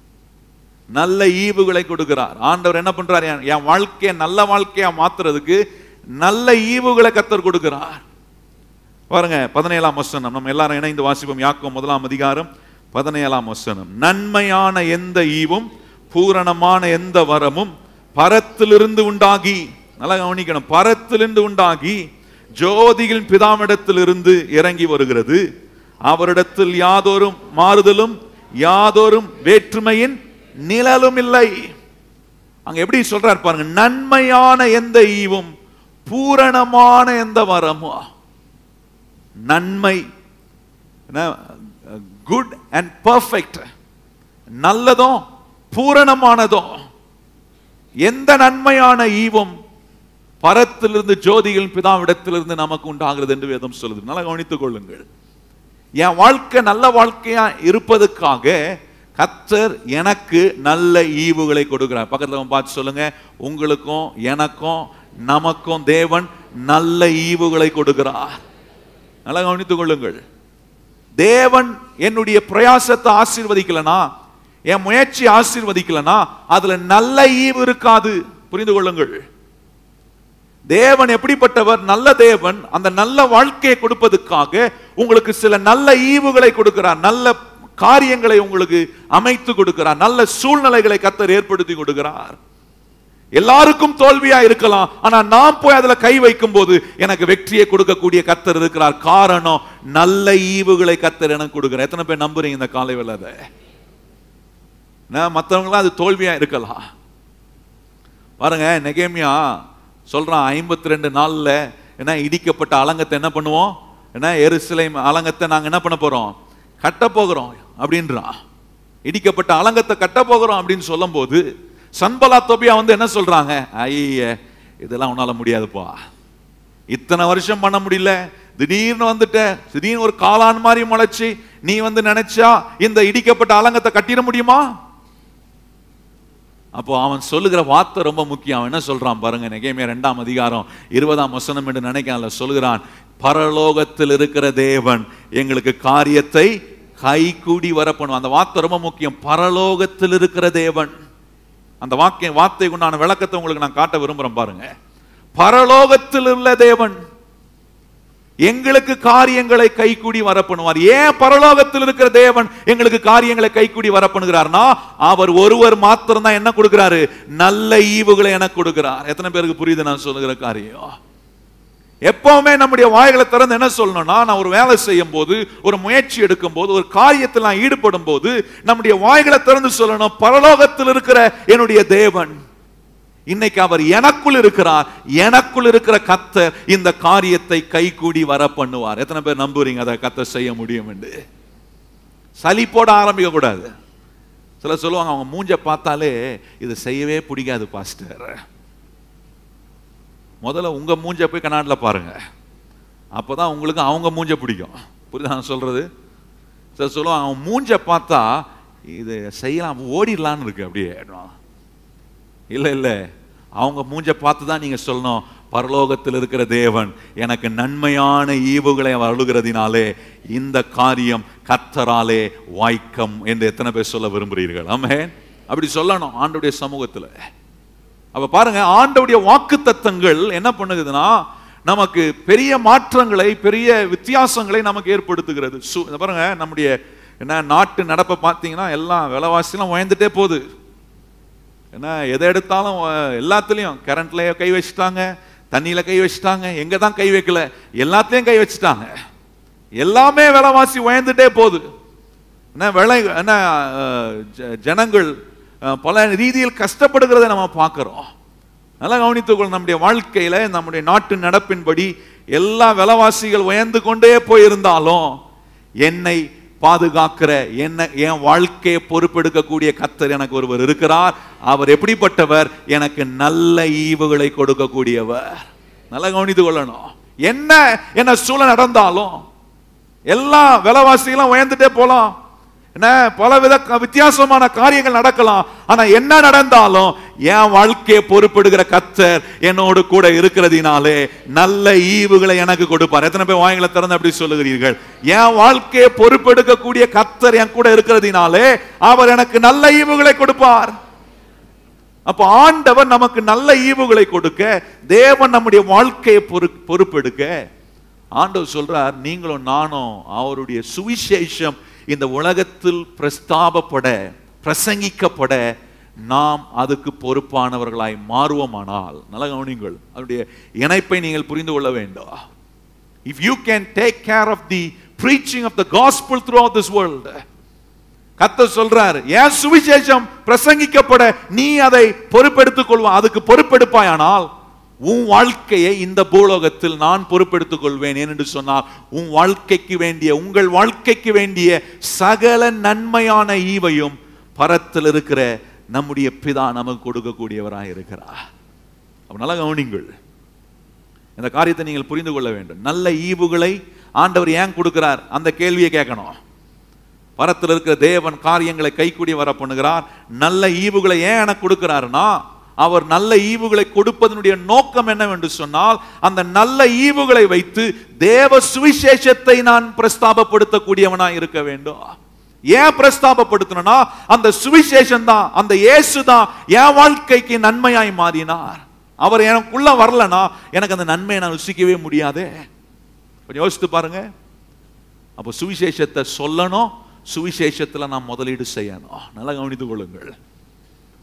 நல்ல ஈவுகளை கொடுக்கிறார். ஆண்டவர் என்ன பண்றார்? என் வாழ்க்கையை நல்ல வாழ்க்கையா மாத்துறதுக்கு நல்ல ஈவுகளை கர்த்தர் கொடுக்கிறார். பாருங்க, பதினேழாம் வசனம் நம்ம எல்லாரும் இணைந்து வாசிப்போம். யாக்கோபு முதலாம் அதிகாரம் பதினேழாம் வசனம். நன்மையான எந்த ஈவும் பூரணமான எந்த வரமும் பரத்திலிருந்து உண்டாகி, நல்லா கவனிக்கணும், பரத்திலிருந்து உண்டாகி ஜோதியின் பிதாவிடத்திலிருந்து இறங்கி வருகிறது. அவரிடத்தில் யாதோரும் மாறுதலும் யாதோரும் வேற்றுமையின் நிழலும் இல்லை. அங்க எப்படி சொல்றார் பாருங்க, நன்மையான எந்த ஈவும் பூரணமான எந்த வரமும். நன்மை, குட் அண்ட் பர்ஃபெக்ட், நல்லதும் பூரணமானதும். எந்த நன்மையான ஈவும் பரத்திலிருந்து ஜோதியின் பிதாவிடத்திலிருந்து நமக்கு உண்டாகிறது என்று வேதம் சொல்லுது. நல்லா கவனித்துக் கொள்ளுங்கள். என் வாழ்க்கை நல்ல வாழ்க்கையா இருப்பதற்காக கர்த்தர் எனக்கு நல்ல ஈவுகளை கொடுக்கிறார். பக்கத்துல பார்த்து சொல்லுங்க, உங்களுக்கும் எனக்கும் நமக்கும் தேவன் நல்ல ஈவுகளை கொடுக்கிறார். நல்லா கவனித்துக் கொள்ளுங்கள். தேவன் என்னுடைய பிரயாசத்தை ஆசீர்வதிக்கலனா, என் முயற்சி ஆசீர்வதிக்கலனா அதுல நல்ல ஈவு இருக்காது. புரிந்து கொள்ளுங்கள். தேவன் எப்படிப்பட்டவர்? நல்ல தேவன். அந்த நல்ல வாழ்க்கையை கொடுப்பதற்காக உங்களுக்கு சில நல்ல ஈவுகளை கொடுக்கிறார். நல்ல காரியங்களை உங்களுக்கு அமைத்து கொடுக்கிறார். நல்ல சூழ்நிலைகளை கர்த்தர் ஏற்படுத்தி கொடுக்கிறார். எல்லாருக்கும் தோல்வியா இருக்கலாம், ஆனா நான் போய் அதுல கை வைக்கும் போது எனக்கு வெற்றியை கொடுக்கக்கூடிய கர்த்தர் இருக்கிறார். காரணம், நல்ல ஈவுகளை கர்த்தர் எனக்கு கொடுக்கிறார். எத்தனை பேர் நம்புறீங்க இந்த காலை வேளை? அதை மற்றவங்களாம் அது தோல்வியா இருக்கலாம். பாருங்க, நெகேமியா சொல்றான், ஐம்பத்தி ரெண்டு நாள்ல என்ன இடிக்கப்பட்ட அலங்கத்தை என்ன பண்ணுவோம், என்ன எருசலேம் அலங்கத்தை நாங்க என்ன பண்ண போறோம், கட்ட போகிறோம் அப்படின்றான். இடிக்கப்பட்ட அலங்கத்தை கட்ட போகிறோம் அப்படின்னு சொல்லும் போது சன்பலாத் தொபியா வந்து என்ன சொல்றாங்க, ஐய இதெல்லாம் உன்னால முடியாதுப்பா, இத்தனை வருஷம் பண்ண முடியல, திடீர்னு வந்துட்ட, திடீர்னு ஒரு காளான் மாதிரி முளைச்சு நீ வந்து நினைச்சா இந்த இடிக்கப்பட்ட அலங்கத்தை கட்டிட முடியுமா? அப்போ அவன் சொல்லுகிற வார்த்தை ரொம்ப முக்கியம். அவன் என்ன சொல்றான் பாருங்க, நெகேமியா இரண்டாம் அதிகாரம் இருபதாம் வசனம் என்று நினைக்க சொல்கிறான், பரலோகத்தில் இருக்கிற தேவன் எங்களுக்கு காரியத்தை கை கூடி வர பண்ணுவான். அந்த வார்த்தை ரொம்ப முக்கியம். பரலோகத்தில் இருக்கிற தேவன். அந்த வாக்கிய வார்த்தைக்கு உண்டான விளக்கத்தை உங்களுக்கு நான் காட்ட விரும்புறேன் பாருங்க. பரலோகத்தில் உள்ள தேவன் எங்களுக்கு காரியங்களை கைகூடி வர பண்ணுவார். ஏன் பரலோகத்தில் இருக்கிற தேவன் எங்களுக்கு காரியங்களை கைகூடி வர பண்ணுகிறார்னா, அவர் ஒருவர் மாத்திரம் தான் என்ன கொடுக்கிறாரு, நல்ல ஈவுகளை எனக்கு கொடுக்கிறார். எத்தனை பேருக்கு புரியுது நான் சொல்லுகிற காரியம்? எப்பவுமே நம்முடைய வாய்களை திறந்து என்ன சொல்லணும்னா, நான் ஒரு வேலை செய்யும் போது, ஒரு முயற்சி எடுக்கும் போது, ஒரு காரியத்தில் நான் ஈடுபடும் போது நம்முடைய வாய்களை திறந்து சொல்லணும், பரலோகத்தில் இருக்கிற என்னுடைய தேவன் இன்னைக்கு அவர் எனக்குள் இருக்கிறார், எனக்குள் இருக்கிற கர்த்தர் இந்த காரியத்தை கைகூடி வர பண்ணுவார். எத்தனை பேர் நம்புறீங்க அதை கர்த்தர் செய்ய முடியும் என்று? சலிப்போட ஆரம்பிக்க கூடாது. சில சொல்லுவாங்க, அவங்க மூஞ்ச பார்த்தாலே இது செய்யவே பிடிக்காது பாஸ்டர். முதல்ல உங்க மூஞ்ச போய் கண்ணாடியில் பாருங்க, அப்பதான் உங்களுக்கு அவங்க மூஞ்ச பிடிக்கும். புரியுதா நான் சொல்றது? சில சொல்லுவாங்க, அவன் மூஞ்ச பார்த்தா இது செய்யலாம் ஓடிடலான்னு இருக்கு அப்படியே. இல்லை இல்லை, அவங்க மூஞ்ச பார்த்து தான் நீங்க சொல்லணும், பரலோகத்தில் இருக்கிற தேவன் எனக்கு நன்மையான ஈவுகளை அவர் அருளுகிறதினாலே இந்த காரியம் கர்த்தராலே வாய்க்கம் என்று எத்தனை பேர் சொல்ல விரும்புகிறீர்கள்? ஆமென். அப்படி சொல்லணும் ஆண்டவருடைய சமூகத்தில். அப்ப பாருங்க, ஆண்டவருடைய வாக்குத்தத்தங்கள் என்ன பண்ணுதுன்னா, நமக்கு பெரிய மாற்றங்களை, பெரிய வித்தியாசங்களை நமக்கு ஏற்படுத்துகிறது. பாருங்க, நம்முடைய என்ன நாட்டு நடப்பை பார்த்தீங்கன்னா எல்லாம் விலைவாசிலாம் உயர்ந்துட்டே போகுது. ஏன்னா எதை எடுத்தாலும் எல்லாத்துலேயும் கரண்ட்லேயே கை வச்சுட்டாங்க, தண்ணியில் கை வச்சுட்டாங்க, எங்கே தான் கை வைக்கல எல்லாத்தையும் கை வச்சுட்டாங்க. எல்லாமே விலைவாசி உயர்ந்துட்டே போகுது. என்ன விலை, என்ன ஜனங்கள் பல ரீதியில் கஷ்டப்படுகிறத நம்ம பார்க்குறோம். நல்லா கவனித்துக்கொள்ள, நம்முடைய வாழ்க்கையில் நம்முடைய நாட்டு நடப்பின்படி எல்லா விலைவாசிகள் உயர்ந்து கொண்டே போயிருந்தாலும் என்னை பாதுகாக்கிற, என்ன என் வாழ்க்கையை பொறுப்பெடுக்கக்கூடிய கர்த்தர் எனக்கு ஒருவர் இருக்கிறார். அவர் எப்படிப்பட்டவர்? எனக்கு நல்ல ஈவுகளை கொடுக்கக்கூடியவர். நல்லா கவனித்து கொள்ளணும். என்ன என்ன சூழல் நடந்தாலும், எல்லா விலைவாசிகளும் உயர்ந்துட்டே போலாம், என்ன பலவித வித்தியாசமான காரியங்கள் நடக்கலாம், ஆனா என்ன நடந்தாலும் என் வாழ்க்கையை பொறுப்பெடுக்கிற கர்த்தர் என்னோடு கூட இருக்கிறதினாலே நல்ல ஈவுகளை எனக்கு கொடுப்பார். எத்தனை பேர் வாய்களை திறந்து அப்படி சொல்லுகிறீர்கள்? என் வாழ்க்கையை பொறுப்பெடுக்கக்கூடிய கர்த்தர் என் கூட இருக்கிறதினாலே அவர் எனக்கு நல்ல ஈவுகளை கொடுப்பார். அப்ப ஆண்டவர் நமக்கு நல்ல ஈவுகளை கொடுக்க, தேவன் நம்முடைய வாழ்க்கையை பொறுப்பெடுக்க ஆண்டவர் சொல்றார், நீங்களும் நானும் அவருடைய சுவிசேஷம் இந்த உலகத்தில் பிரஸ்தாபப்பட, பிரசங்கிக்கப்பட நாம் அதுக்கு பொறுப்பானவர்களாய் மாறுவோமானால், நல்ல கவனிங்கள், அதனுடைய இணைப்பை நீங்கள் புரிந்து கொள்ள வேண்டும். If you can take care of the preaching of the gospel throughout this world, கர்த்தர் சொல்றார், ஏன் சுவிசேஷம் பிரசங்கிக்கப்பட நீ அதை பொறுப்பெடுத்துக் கொள்வா, அதுக்கு பொறுப்பெடுப்பாயானால் உன் வாழ்க்கையை இந்த பூலோகத்தில் நான் பொறுப்பெடுத்துக் கொள்வேன். என்று சொன்னால் உன் வாழ்க்கைக்கு வேண்டிய, உங்கள் வாழ்க்கைக்கு வேண்டிய சகல நன்மையான ஈவையும் பரத்தில் இருக்கிற நம்முடைய பிதா நமக்கு கொடுக்கக்கூடியவராக இருக்கிறார். அப்ப நல்ல கவனிங்கள், இந்த காரியத்தை நீங்கள் புரிந்து கொள்ள வேண்டும். நல்ல ஈவுகளை ஆண்டவர் ஏன் கொடுக்கிறார்? அந்த கேள்வியை கேட்கணும். பரத்தில் இருக்கிற தேவன் காரியங்களை கைக்கூடி வர பண்ணுகிறார். நல்ல ஈவுகளை ஏன் எனக்கு கொடுக்கிறாருன்னா, அவர் நல்ல ஈவுகளை கொடுப்பதனுடைய நோக்கம் என்னவென்று சொன்னால், அந்த நல்ல ஈவுகளை வைத்து தேவ சுவிசேஷத்தை நான் பிரஸ்தாபப்படுத்தக்கூடியவனாய் இருக்க வேண்டும். ஏன் பிரஸ்தாபப்படுத்தணும்னா, அந்த சுவிசேஷம் தான், அந்த இயேசு தான் என் வாழ்க்கைக்கு நன்மையாய் மாறினார். அவர் எனக்குள்ள வரலனா எனக்கு அந்த நன்மையை நான் ருசிக்கவே முடியாதே. கொஞ்சம் யோசித்து பாருங்க. அப்போ சுவிசேஷத்தை சொல்லணும், சுவிசேஷத்துல நாம் முதலீடு செய்யணும். நல்லா கவனித்துக் கொள்ளுங்கள்.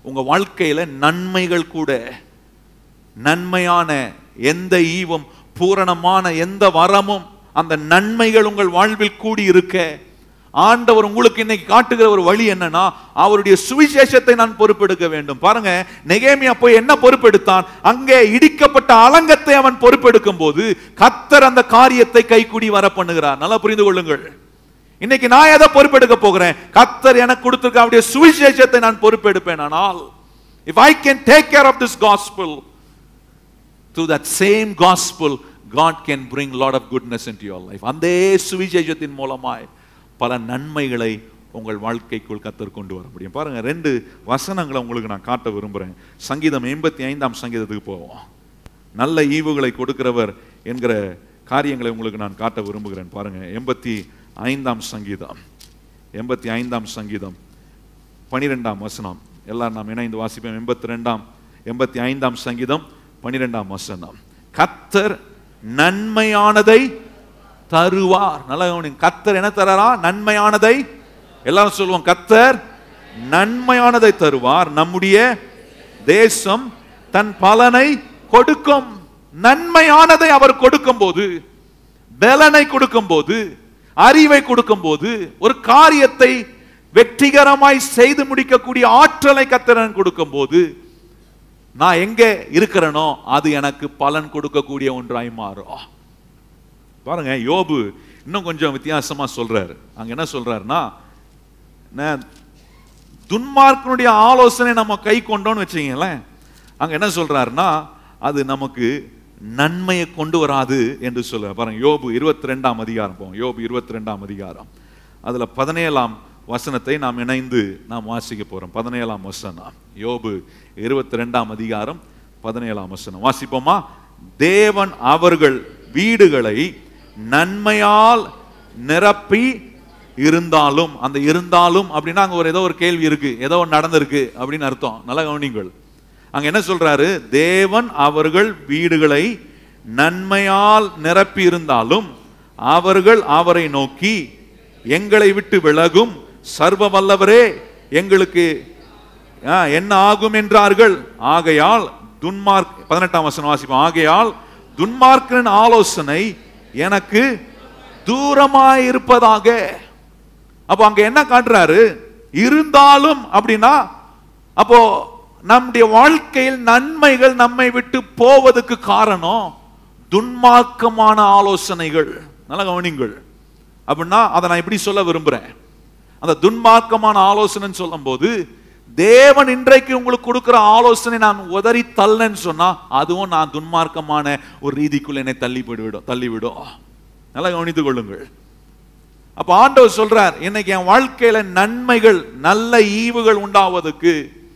உங்க வாழ்க்கையில நன்மைகள் கூட, நன்மையான எந்த ஈவும் பூரணமான எந்த வரமும் அந்த நன்மைகள் உங்கள் வாழ்வில் கூடி இருக்க ஆண்டவர் உங்களுக்கு இன்னைக்கு காட்டுகிற ஒரு வழி என்னன்னா, அவருடைய சுவிசேஷத்தை நான் பொறுப்பெடுக்க வேண்டும். பாருங்க, நெகேமியா போய் என்ன பொறுப்பெடுத்தான்? அங்கே இடிக்கப்பட்ட அலங்கத்தை அவன் பொறுப்பெடுக்கும் போது கர்த்தர் அந்த காரியத்தை கைக்கூடி வர பண்ணுகிறார். நல்லா புரிந்து கொள்ளுங்கள். இன்னைக்கு நான் எதை பொறுப்பெடுக்க போகிறேன்? கர்த்தர் எனக்கு கொடுத்திருக்க அவருடைய சுவிசேஷத்தை நான் பொறுப்பெடுப்பேன். ஆனால் if I can take care of this gospel, through that same gospel God can bring lot of goodness into your life. அந்த சுவிசேஷத்தின் மூலமாய் பல நன்மைகளை உங்கள் வாழ்க்கைக்குள் கர்த்தர் கொண்டு வர முடியும். பாருங்க, ரெண்டு வசனங்களை உங்களுக்கு நான் காட்ட விரும்புகிறேன். சங்கீதம் எண்பத்தி ஐந்தாம் சங்கீதத்துக்கு போவோம். நல்ல ஈவுகளை கொடுக்கிறவர் என்கிற காரியங்களை உங்களுக்கு நான் காட்ட விரும்புகிறேன். பாருங்க, எண்பத்தி ஐந்தாம் சங்கீதம் எண்பத்தி ஐந்தாம் சங்கீதம் பனிரெண்டாம் வசனம். எல்லாரும் நாம் இணைந்து வாசிப்போம். எண்பத்தி ரெண்டாம் எண்பத்தி ஐந்தாம் சங்கீதம் பனிரெண்டாம் வசனம். கர்த்தர் நன்மையானதை தருவார். நல்லா கவனிங்க, கர்த்தர் என்ன தராரா? நன்மையானதை. எல்லாரும் சொல்லுவோம், கர்த்தர் நன்மையானதை தருவார், நம்முடைய தேசம் தன் பலனை கொடுக்கும். நன்மையானதை அவர் கொடுக்கும் போது, பலனை கொடுக்கும் போது, அறிவை கொடுக்கும் போது, ஒரு காரியத்தை வெற்றிகரமாய் செய்து முடிக்கக்கூடிய ஆற்றலை கர்த்தர் கொடுக்கும் போது, நான் எங்க இருக்கிறேனோ அது எனக்கு பலன் கொடுக்கக்கூடிய ஒன்றாய் மாறும். பாருங்க, யோபு இன்னும் கொஞ்சம் வித்தியாசமா சொல்றாரு. அங்க என்ன சொல்றாருன்னா, துன்மார்க்கனுடைய ஆலோசனை நம்ம கை கொண்டோம்னு வச்சுக்கீங்களேன், அங்க என்ன சொல்றாருன்னா அது நமக்கு நன்மையை கொண்டு வராது என்று சொல்ல. பாருங்க, யோபு இருபத்தி ரெண்டாம் அதிகாரம் போவோம். யோபு இருபத்தி ரெண்டாம் அதிகாரம், அதுல பதினேழாம் வசனத்தை நாம் இணைந்து நாம் வாசிக்க போறோம். பதினேழாம் வசனம், யோபு இருபத்தி ரெண்டாம் அதிகாரம் பதினேழாம் வசனம் வாசிப்போமா? தேவன் அவர்கள் வீடுகளை நன்மையால் நிரப்பி இருந்தாலும், அந்த இருந்தாலும் அப்படின்னா அங்க ஒரு ஏதோ ஒரு கேள்வி இருக்கு, ஏதோ ஒன்று நடந்திருக்கு அப்படின்னு அர்த்தம். நல்லா கவனிங்கள். அங்க என்ன சொல்றாரு? தேவன் அவர்கள் வீடுகளை நன்மையால் நிரப்பி இருந்தாலும் அவர்கள் அவரை நோக்கி எங்களை விட்டு விலகும் சர்வ வல்லவரே எங்களுக்கு என்ன ஆகும் என்றார்கள். ஆகையால் துன்மார்க் பதினெட்டாம் வசனம் வாசிப்போம். ஆகையால் துன்மார்க்கரின் ஆலோசனை எனக்கு தூரமாய் இருப்பதாக. அப்போ அங்க என்ன காட்டுறாரு? இருந்தாலும் அப்படின்னா, அப்போ நம்முடைய வாழ்க்கையில் நன்மைகள் நம்மை விட்டு போவதற்கு காரணம் துன்மார்க்கமான ஆலோசனைகள். நல்ல கவனிங்கள். அப்படின்னா அதை நான் இப்படி சொல்ல விரும்புறேன். அந்த துன்மார்க்கமான ஆலோசனை சொல்லும் போது, தேவன் இன்றைக்கு உங்களுக்கு கொடுக்கிற ஆலோசனை நான் உதறி தள்ளன்னு சொன்னா அதுவும் நான் துன்மார்க்கமான ஒரு ரீதிக்குள்ள என்னை தள்ளி போய்விடும் தள்ளிவிடும். நல்லா கவனித்துக் கொள்ளுங்கள். அப்ப ஆண்டவர் சொல்றார், இன்னைக்கு என் வாழ்க்கையில நன்மைகள் நல்ல ஈவுகள் உண்டாவதற்கு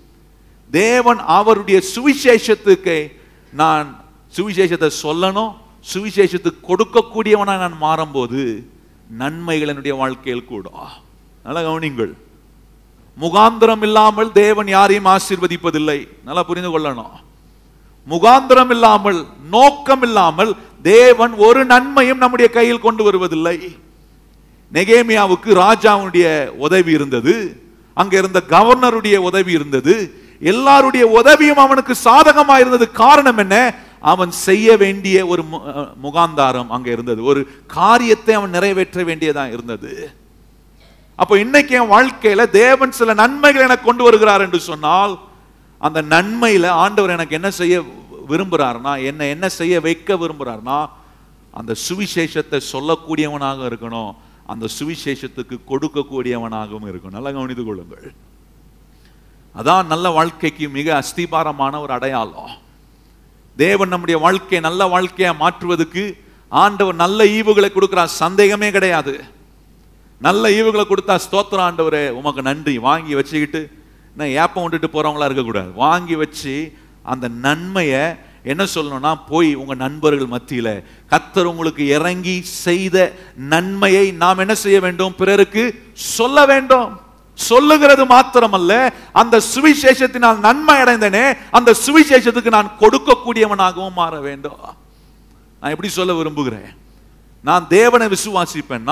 தேவன் அவருடைய சுவிசேஷத்துக்கு நான் சுவிசேஷத்தை சொல்லணும், சுவிசேஷத்துக்கு கொடுக்கக்கூடியவனா நான் மாறும்போது நன்மைகள் என்னுடைய வாழ்க்கையில் கூட. நல்லா கவனிங்கள். முகாந்திரம் இல்லாமல் தேவன் யாரையும் ஆசீர்வதிப்பதில்லை. நல்லா புரிந்து கொள்ளணும். முகாந்திரம் இல்லாமல், நோக்கம் இல்லாமல் தேவன் ஒரு நன்மையும் நம்முடைய கையில் கொண்டு வருவதில்லை. நெகேமியாவுக்கு ராஜாவுடைய உதவி இருந்தது, அங்க இருந்த கவர்னருடைய உதவி இருந்தது, எல்லாருடைய உதவியும் அவனுக்கு சாதகமா இருந்தது. காரணம் என்ன? அவன் செய்ய வேண்டிய ஒரு முகாந்தாரம் அங்க இருந்தது, ஒரு காரியத்தை அவன் நிறைவேற்ற வேண்டியதா இருந்தது. அப்ப இன்னைக்கு என் வாழ்க்கையில தேவன் சில நன்மைகளை எனக்கு கொண்டு வருகிறார் என்று சொன்னால், அந்த நன்மையில ஆண்டவர் எனக்கு என்ன செய்ய விரும்புறாருனா, என்ன என்ன செய்ய வைக்க விரும்புறாருனா, அந்த சுவிசேஷத்தை சொல்லக்கூடியவனாக இருக்கணும், அந்த சுவிசேஷத்துக்கு கொடுக்கக்கூடியவனாகவும் இருக்கணும். நல்லா கவனித்துக் கொள்ளுங்கள். அதான் நல்ல வாழ்க்கைக்கு மிக அஸ்திபாரமான ஒரு அடையாளம். தேவன் நம்முடைய வாழ்க்கையை நல்ல வாழ்க்கையா மாற்றுவதற்கு ஆண்டவர் நல்ல ஈவுகளை கொடுக்கிறார், சந்தேகமே கிடையாது. நல்ல ஈவுகளை கொடுத்தா ஸ்தோத்திரம் ஆண்டவரே உமக்கு நன்றி வாங்கி வச்சுக்கிட்டு நான் ஏப்பம் விட்டுட்டு போறவங்களா இருக்கக்கூடாது. வாங்கி வச்சு அந்த நன்மையை என்ன சொல்லணும்னா, போய் உங்க நண்பர்கள் மத்தியில கர்த்தர் உங்களுக்கு இறங்கி செய்த நன்மையை நாம் என்ன செய்ய வேண்டும்? பிறருக்கு சொல்ல வேண்டும். சொல்லுகிறது மாத்திரமல்ல, அந்த சுவிசேஷத்தினால் நன்மை அடைந்தனே அந்த சுவிசேஷத்துக்கு நான் கொடுக்கக்கூடியவனாகவும் மாற வேண்டும். நான் எப்படி சொல்ல விரும்புகிறேன்? நான் தேவனை விசுவாசிப்பேன்னா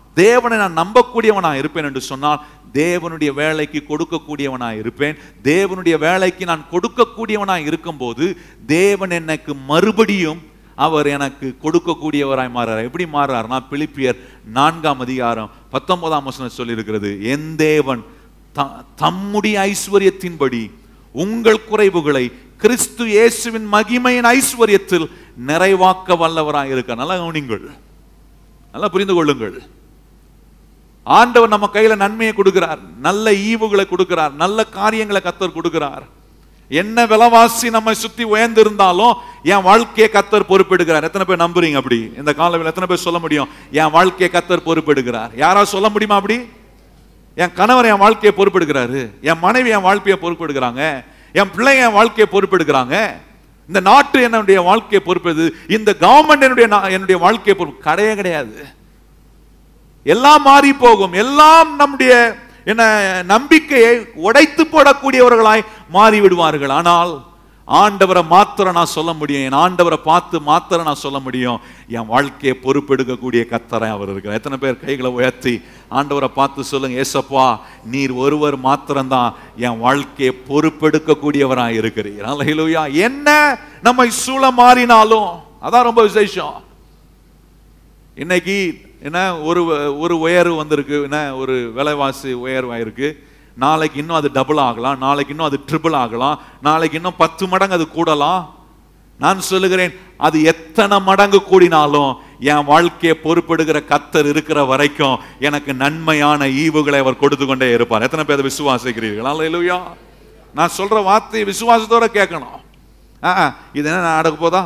தேவனை நான் நம்பக்கூடியவனா இருப்பேன் என்று சொன்னால் தேவனுடைய வேலைக்கு கொடுக்கக்கூடியவனா இருப்பேன். தேவனுடைய வேலைக்கு நான் கொடுக்கக்கூடியவனா இருக்கும் போது தேவன் எனக்கு மறுபடியும் அவர் எனக்கு கொடுக்கக்கூடியவராய் மாறார். எப்படி மாறார்னா, பிலிப்பியர் நான்காம் அதிகாரம் பத்தொன்பதாம் வசனம் சொல்லி இருக்கிறது, என் தேவன் தம்முடைய ஐஸ்வர்யத்தின்படி உங்கள் குறைவுகளை கிறிஸ்து இயேசுவின் மகிமையின் ஐஸ்வர்யத்தில் நிறைவாக்க வல்லவராய் இருக்க. நல்லா கவனிங்கள், நல்லா புரிந்து கொள்ளுங்கள். ஆண்டவர் நம்ம கையில நன்மையை கொடுக்கிறார், நல்ல ஈவுகளை கொடுக்கிறார், நல்ல காரியங்களை கர்த்தர் கொடுக்கிறார். என்ன விலைவாசி நம்ம சுத்தி உயர்ந்திருந்தாலும் என் வாழ்க்கையை கர்த்தர் பொறுப்பெடுக்கிறார். எத்தனை பேர் நம்புறீங்க? அப்படி இந்த காலத்தில் எத்தனை பேர் சொல்ல முடியும் என் வாழ்க்கையை கர்த்தர் பொறுப்பெடுக்கிறார்? யாரா சொல்ல முடியுமா? அப்படி என் கணவர் என் வாழ்க்கையை பொறுப்பெடுக்கிறாரு, என் மனைவி என் வாழ்க்கையை பொறுப்பெடுக்கிறாங்க, என் பிள்ளை என் வாழ்க்கையை பொறுப்பெடுக்கிறாங்க, இந்த நாட்டு என்னுடைய வாழ்க்கையை பொறுப்பெடு, இந்த கவர்மெண்ட் என்னுடைய என்னுடைய வாழ்க்கையை பொறுப்பு கிடையவே கிடையாது. எல்லாம் மாறி போகும். எல்லாம் நம்முடைய என்ன நம்பிக்கையை உடைத்து போடக்கூடியவர்களாய் மாறி விடுவார்கள். ஆனால் ஆண்டவரை மாத்திரம் நான் சொல்ல முடியும், என் ஆண்டவரை பார்த்து மாத்திரம் நான் சொல்ல முடியும், என் வாழ்க்கையை பொறுப்பெடுக்கக்கூடிய கர்த்தராய் அவர் இருக்கிறார். எத்தனை பேர் கைகளை உயர்த்தி ஆண்டவரை பார்த்து சொல்லுங்க, ஏசப்பா நீர் ஒருவர் மாத்திரம்தான் என் வாழ்க்கையை பொறுப்பெடுக்கக்கூடியவராய் இருக்கிறீர். அல்லேலூயா. என்ன நம்மை சூழ மாறினாலும் அதான் ரொம்ப விசேஷம். இன்னைக்கு என்ன ஒரு ஒரு உயர்வு வந்திருக்கு, என்ன ஒரு விலைவாசி உயர்வாயிருக்கு, நாளைக்கு இன்னும் அது டபுள் ஆகலாம், நாளைக்கு இன்னும் அது ட்ரிபிள் ஆகலாம், நாளைக்கு இன்னும் பத்து மடங்கு அது கூடலாம். நான் சொல்லுகிறேன், அது எத்தனை மடங்கு கூடினாலும் என் வாழ்க்கையை பொறுப்பெடுக்கிற கர்த்தர் இருக்கிற வரைக்கும் எனக்கு நன்மையான ஈவுகளை அவர் கொடுத்து கொண்டே இருப்பார். எத்தனை பேர் விசுவாசிக்கிறீர்கள்? அல்லேலூயா. நான் சொல்ற வார்த்தையை விசுவாசத்தோட கேட்கணும். இது என்ன நடக்க போதா?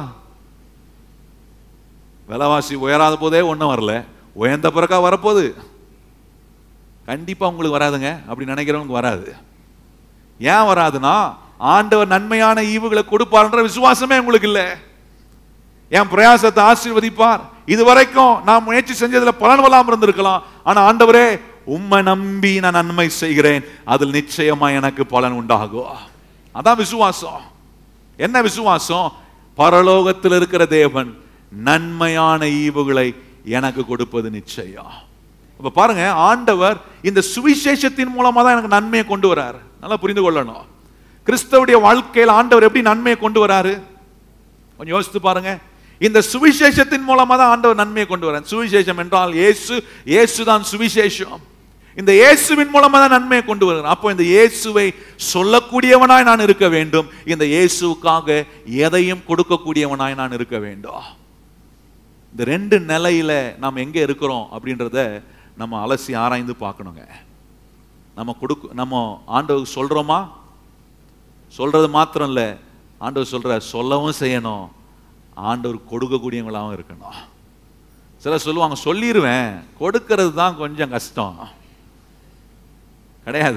விலைவாசி உயராத போதே ஒன்றும் வரல, உயர்ந்த பிறக்கா வரப்போகுது. கண்டிப்பா உங்களுக்கு வராதுங்க, அப்படி நினைக்கிறவங்களுக்கு வராது. ஏன் வராதுன்னா, ஆண்டவர் நன்மையான ஈவுகளை கொடுப்பார்ன்ற விசுவாசமே உங்களுக்கு இல்லை. என் பிரயாசத்தை ஆசீர்வதிப்பார். இதுவரைக்கும் நான் முயற்சி செஞ்சதுல பலன் வராம இருந்திருக்கலாம், ஆனா ஆண்டவரே உம்மை நம்பி நான் நன்மை செய்கிறேன், அதில் நிச்சயமா எனக்கு பலன் உண்டாகும். அதான் விசுவாசம். என்ன விசுவாசம்? பரலோகத்தில் இருக்கிற தேவன் நன்மையான ஈவுகளை எனக்கு கொடுப்பது நிச்சயம். இப்ப பாருங்க, ஆண்டவர் இந்த சுவிசேஷத்தின் மூலமா தான் எனக்கு நன்மையை கொண்டு வராரு. நல்லா புரிந்து கொள்ளணும். கிறிஸ்தவனுடைய வாழ்க்கையில் ஆண்டவர் எப்படி நன்மையை கொண்டு வராரு கொஞ்சம் யோசித்து பாருங்க. இந்த சுவிசேஷத்தின் மூலமா தான் ஆண்டவர் நன்மையை கொண்டு வரார். சுவிசேஷம் என்றால் இயேசு, இயேசு தான் சுவிசேஷம். இந்த இயேசுவின் மூலமா தான் நன்மையை கொண்டு வருகிறார். அப்போ இந்த இயேசுவை சொல்லக்கூடியவனாய் நான் இருக்க வேண்டும், இந்த இயேசுவுக்காக எதையும் கொடுக்கக்கூடியவனாய் நான் இருக்க வேண்டும். இந்த ரெண்டு நிலையில நாம் எங்க இருக்கிறோம் அப்படின்றத நம்ம அலசி ஆராய்ந்து பார்க்கணுங்க. நம்ம கொடுக்க நம்ம ஆண்டவருக்கு சொல்றோமா? சொல்றது மாத்திரம் இல்ல, ஆண்டவர் சொல்ற சொல்லவும் செய்யணும், ஆண்டவர் கொடுக்கக்கூடியவங்களாகவும் இருக்கணும். சிலர் சொல்லுவாங்க, சொல்லிடுவேன், கொடுக்கிறது தான் கொஞ்சம் கஷ்டம். கிடையாது.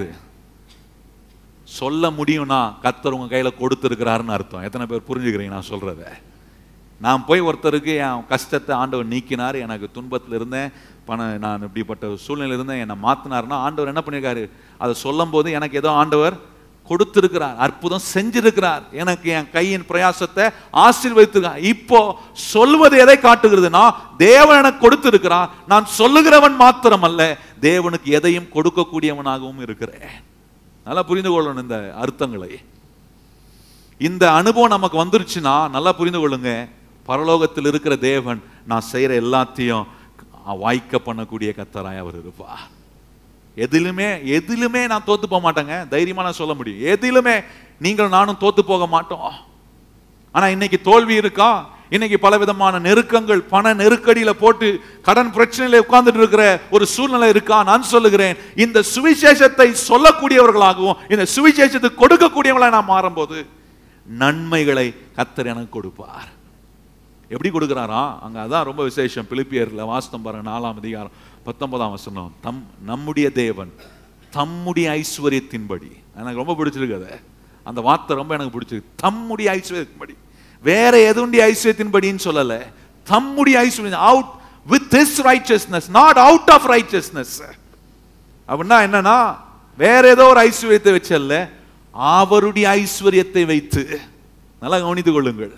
சொல்ல முடியும்னா கர்த்தர் உங்க கையில கொடுத்துருக்கிறாருன்னு அர்த்தம். எத்தனை பேர் புரிஞ்சுக்கிறீங்க நான் சொல்றத? நான் போய் ஒருத்தருக்கு என் கஷ்டத்தை ஆண்டவர் நீக்கினார், எனக்கு துன்பத்தில் இருந்தேன், பண நான் இப்படிப்பட்ட சூழ்நிலை இருந்தேன், என்னை மாத்தினார்னா ஆண்டவர் என்ன பண்ணியிருக்காரு? அதை சொல்லும் போது எனக்கு ஏதோ ஆண்டவர் கொடுத்திருக்கிறார், அற்புதம் செஞ்சிருக்கிறார், எனக்கு என் கையின் பிரயாசத்தை ஆசீர்வதித்திருக்கிறார். இப்போ சொல்வது எதை காட்டுகிறதுனா, தேவன் எனக்கு கொடுத்திருக்கிறார், நான் சொல்லுகிறவன் மாத்திரம் அல்ல, தேவனுக்கு எதையும் கொடுக்கக்கூடியவனாகவும் இருக்கிறேன். நல்லா புரிந்து கொள்ளணும் இந்த அர்த்தங்களை. இந்த அனுபவம் நமக்கு வந்துருச்சுன்னா நல்லா புரிந்து கொள்ளுங்க, பரலோகத்தில் இருக்கிற தேவன் நான் செய்யற எல்லாத்தையும் வாய்க்க பண்ணக்கூடிய கர்த்தராய் அவர் இருப்பார். எதிலுமே எதிலுமே நான் தோத்து போக மாட்டேங்க, தைரியமா நான் சொல்ல முடியும். எதிலுமே நீங்கள் நானும் தோத்து போக மாட்டோம். ஆனா இன்னைக்கு தோல்வி இருக்கா? இன்னைக்கு பல விதமான நெருக்கங்கள், பண நெருக்கடியில போட்டு கடன் பிரச்சனையில உட்கார்ந்துட்டு இருக்கிற ஒரு சூழ்நிலை இருக்கா? நான் சொல்லுகிறேன், இந்த சுவிசேஷத்தை சொல்லக்கூடியவர்களாகவும் இந்த சுவிசேஷத்தை கொடுக்கக்கூடியவர்களாக நான் மாறும்போது நன்மைகளை கர்த்தர் எனக்கு கொடுப்பார். எப்படி கொடுக்கிறாரா? அங்க அதான் ரொம்ப விசேஷம். பிலிப்பியர்ல வாஸ்தம் பாருங்க, நாலாம் அதிகாரம் பத்தொன்பதாம் வசனம். தம் நம்முடைய தேவன் தம்முடைய ஐஸ்வர்யத்தின்படி, எனக்கு ரொம்ப பிடிச்சிருக்கு அந்த வார்த்தை, ரொம்ப எனக்கு பிடிச்சிருக்கு. தம்முடைய ஐஸ்வர்யத்தின்படி, வேற எதுடைய ஐஸ்வர்யத்தின்படின்னு சொல்லல, தம்முடைய ஐஸ்வர்யம், out with his richness, not out of richness. அப்படின்னா என்னன்னா, வேற ஏதோ ஒரு ஐஸ்வர்யத்தை வச்சல்ல, அவருடைய ஐஸ்வர்யத்தை வைத்து. நல்லா கவனித்துக் கொள்ளுங்கள்,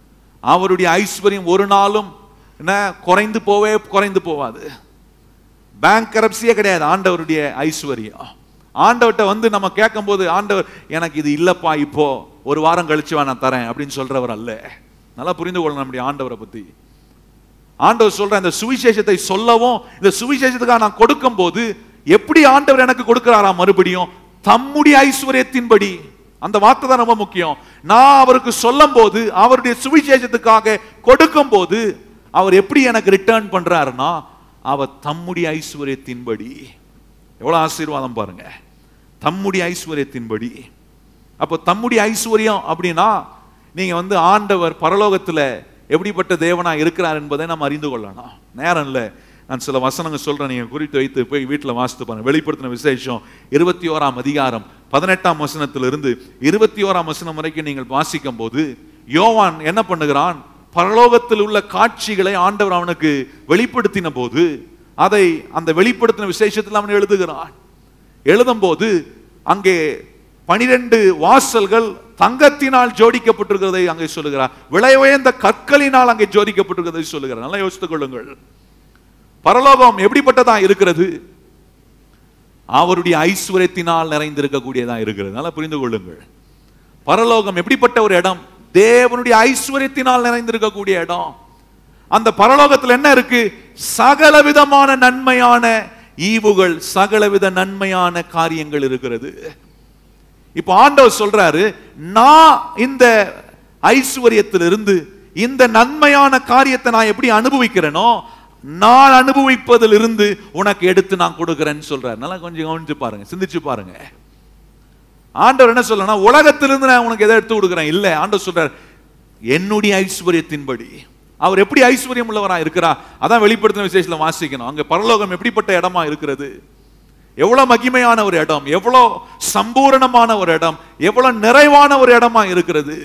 அவருடைய ஐஸ்வர்யம் ஒரு நாளும் என்ன குறைந்து போவே குறைந்து போவாது. பேங்க் கரப்சியே கிடையாது, ஆண்டவருடைய ஐஸ்வர்யம். ஆண்டவர்கிட்ட வந்து நம்ம கேட்கும் போது ஆண்டவர் எனக்கு இது இல்லப்பா இப்போ ஒரு வாரம் கழிச்சு நான் தரேன் அப்படின்னு சொல்றவர் அல்ல. நல்லா புரிந்து கொள்ளணும் நம்முடைய ஆண்டவரை பத்தி. ஆண்டவர் சொல்ற இந்த சுவிசேஷத்தை சொல்லவும் இந்த சுவிசேஷத்துக்காக நான் கொடுக்கும் போது எப்படி ஆண்டவர் எனக்கு கொடுக்கிறாராம்? மறுபடியும் தம்முடைய ஐஸ்வர்யத்தின்படி. அந்த வார்த்தை தான் ரொம்ப முக்கியம். நான் அவருக்கு சொல்லும் போது, அவருடைய சுவிசேஷத்துக்காக கொடுக்கும் போது அவர் எப்படி எனக்கு ரிட்டர்ன் பண்றாருன்னா அவர் தம்முடைய ஐஸ்வர்யத்தின்படி. எவ்வளவு ஆசீர்வாதம் பாருங்க, தம்முடைய ஐஸ்வர்யத்தின்படி. அப்போ தம்முடைய ஐஸ்வர்யம் அப்படின்னா நீங்க வந்து ஆண்டவர் பரலோகத்துல எப்படிப்பட்ட தேவனா இருக்கிறார் என்பதை நம்ம அறிந்து கொள்ளணும். நேரம் இல்லை, நான் சில வசனங்கள் சொல்றேன், நீங்க குறித்து வைத்து போய் வீட்டில் வாசித்து பாருங்க. வெளிப்படுத்தின விசேஷம் இருபத்தி ஓராம் அதிகாரம் பதினெட்டாம் வசனத்திலிருந்து இருபத்தி ஓராம் வசனம் வரைக்கும் நீங்கள் வாசிக்கும் போது யோவான் என்ன பண்ணுகிறான்? பரலோகத்தில் உள்ள காட்சிகளை ஆண்டவர் அவனுக்கு வெளிப்படுத்தின போது அதை அந்த வெளிப்படுத்தின விசேஷத்தில் அவன் எழுதுகிறான். எழுதும் போது அங்கே பனிரெண்டு வாசல்கள் தங்கத்தினால் ஜோடிக்கப்பட்டிருக்கிறதை அங்கே சொல்லுகிறார். விலை உயர்ந்த கற்களினால் அங்கே ஜோடிக்கப்பட்டிருக்கிறதை சொல்லுகிறார். நல்லா யோசித்துக் கொள்ளுங்கள். பரலோகம் எப்படிப்பட்டதா இருக்கிறது? அவருடைய ஐஸ்வர்யத்தினால் நிறைந்திருக்கக்கூடியதா இருக்கிறது. நல்லா புரிந்து கொள்ளுங்கள். பரலோகம் எப்படிப்பட்ட ஒரு இடம்? தேவனுடைய ஐஸ்வர்யத்தினால் நிறைந்திருக்கக்கூடிய இடம். அந்த பரலோகத்தில் என்ன இருக்கு? சகலவிதமான நன்மையான ஈவுகள், சகலவித நன்மையான காரியங்கள் இருக்கிறது. இப்ப ஆண்டவர் சொல்றாரு, நான் இந்த ஐஸ்வர்யத்திலிருந்து இந்த நன்மையான காரியத்தை நான் எப்படி அனுபவிக்கிறேனோ நான் அனுபவிப்பதிலிருந்து உனக்கு எடுத்து நான் கொடுக்கிறேன்னு சொல்றாரு. நல்லா கொஞ்சம் கவனிச்சு பாருங்க, சிந்திச்சு பாருங்க. ஆண்டவர் என்ன சொல்லனா, உலகத்திலிருந்து நான் உனக்கு எதை எடுத்து கொடுக்கிறேன் இல்ல. ஆண்டவர் சொல்றார், என்னுடைய ஐஸ்வர்யத்தின்படி. அவர் எப்படி ஐஸ்வர்யம் உள்ளவரா இருக்கிறார்? அதான் வெளிப்படுத்தின விசேஷத்துல வாசிக்கணும். அங்க பரலோகம் எப்படிப்பட்ட இடமா இருக்கிறது? எவ்வளவு மகிமையான ஒரு இடம், எவ்வளவு சம்பூரணமான ஒரு இடம், எவ்வளவு நிறைவான ஒரு இடமா இருக்கிறது.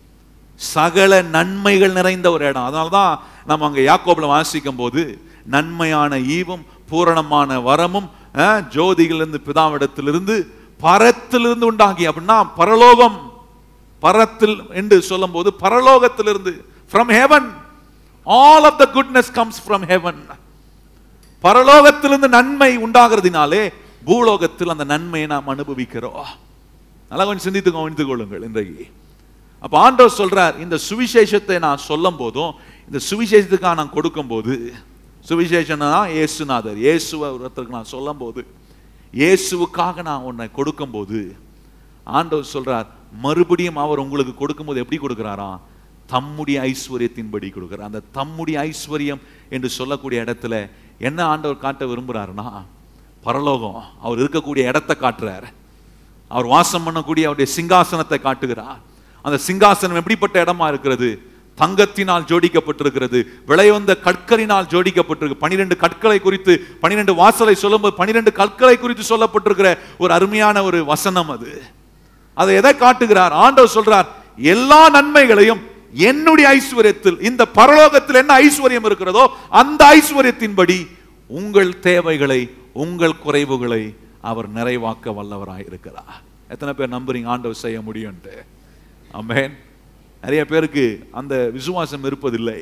சகல நன்மைகள் நிறைந்த ஒரு இடம். அதனால்தான் நம்ம அங்க யாக்கோபுல வாசிக்கும் போது நன்மையான ஈவும் பூரணமான வரமும் ஜோதிகளிலிருந்து பிதாவிடத்திலிருந்து பரத்திலிருந்து உண்டாகி. அப்படின்னா பரலோகம், பரத்தில் என்று சொல்லும் போது பரலோகத்திலிருந்து, from heaven, all of the goodness comes from heaven. பரலோகத்திலிருந்து நன்மை உண்டாகிறதுனாலே பூலோகத்தில் அந்த நன்மையை நாம் அனுபவிக்கிறோம். நல்லா கொஞ்சம் சிந்தித்து கவனித்துக் கொள்ளுங்கள் இன்றைக்கு. அப்ப ஆண்டவர் சொல்றார், இந்த சுவிசேஷத்தை நான் சொல்லும் போதும் இந்த சுவிசேஷத்துக்காக நான் கொடுக்கும் போது, சுவிசேஷனா இயேசுநாதர், இயேசுவை ஒருத்தருக்கு நான் சொல்லும் போது, இயேசுவுக்காக நான் உன்னை கொடுக்கும் போது ஆண்டவர் சொல்றார், மறுபடியும் அவர் உங்களுக்கு கொடுக்கும் போது எப்படி கொடுக்கிறாராம்? தம்முடைய ஐஸ்வர்யத்தின்படி கொடுக்கிறார். அந்த தம்முடைய ஐஸ்வர்யம் என்று சொல்லக்கூடிய இடத்துல என்ன ஆண்டவர் காட்ட விரும்புறாருன்னா, பரலோகம், அவர் இருக்கக்கூடிய இடத்தை காட்டுறார். அவர் வாசம் பண்ணக்கூடிய அவருடைய சிங்காசனத்தை காட்டுகிறார். அந்த சிங்காசனம் எப்படிப்பட்ட இடமா இருக்கிறது? தங்கத்தினால் ஜோடிக்கப்பட்டிருக்கிறது, விளைவந்த கற்களினால் ஜோடிக்கப்பட்டிருக்கு. பனிரெண்டு கற்களை குறித்து, பனிரெண்டு வாசலை சொல்லும்போது பனிரெண்டு கற்களை குறித்து சொல்லப்பட்டிருக்கிற ஒரு அருமையான ஒரு வசனம் அது. அதை எதை காட்டுகிறார்? ஆண்டவர் சொல்றார், எல்லா நன்மைகளையும் என்னுடைய ஐஸ்வர்யத்தில், இந்த பரலோகத்தில் என்ன ஐஸ்வர்யம் இருக்கிறதோ அந்த ஐஸ்வர்யத்தின்படி உங்கள் தேவைகளை, உங்கள் குறைவுகளை அவர் நிறைவாக்க வல்லவராய் இருக்கிறார். எத்தனை பேர் நம்புறீங்க ஆண்டவர் செய்ய முடியும்? ஆமென். நிறைய பேருக்கு அந்த விசுவாசம் இருப்பதில்லை.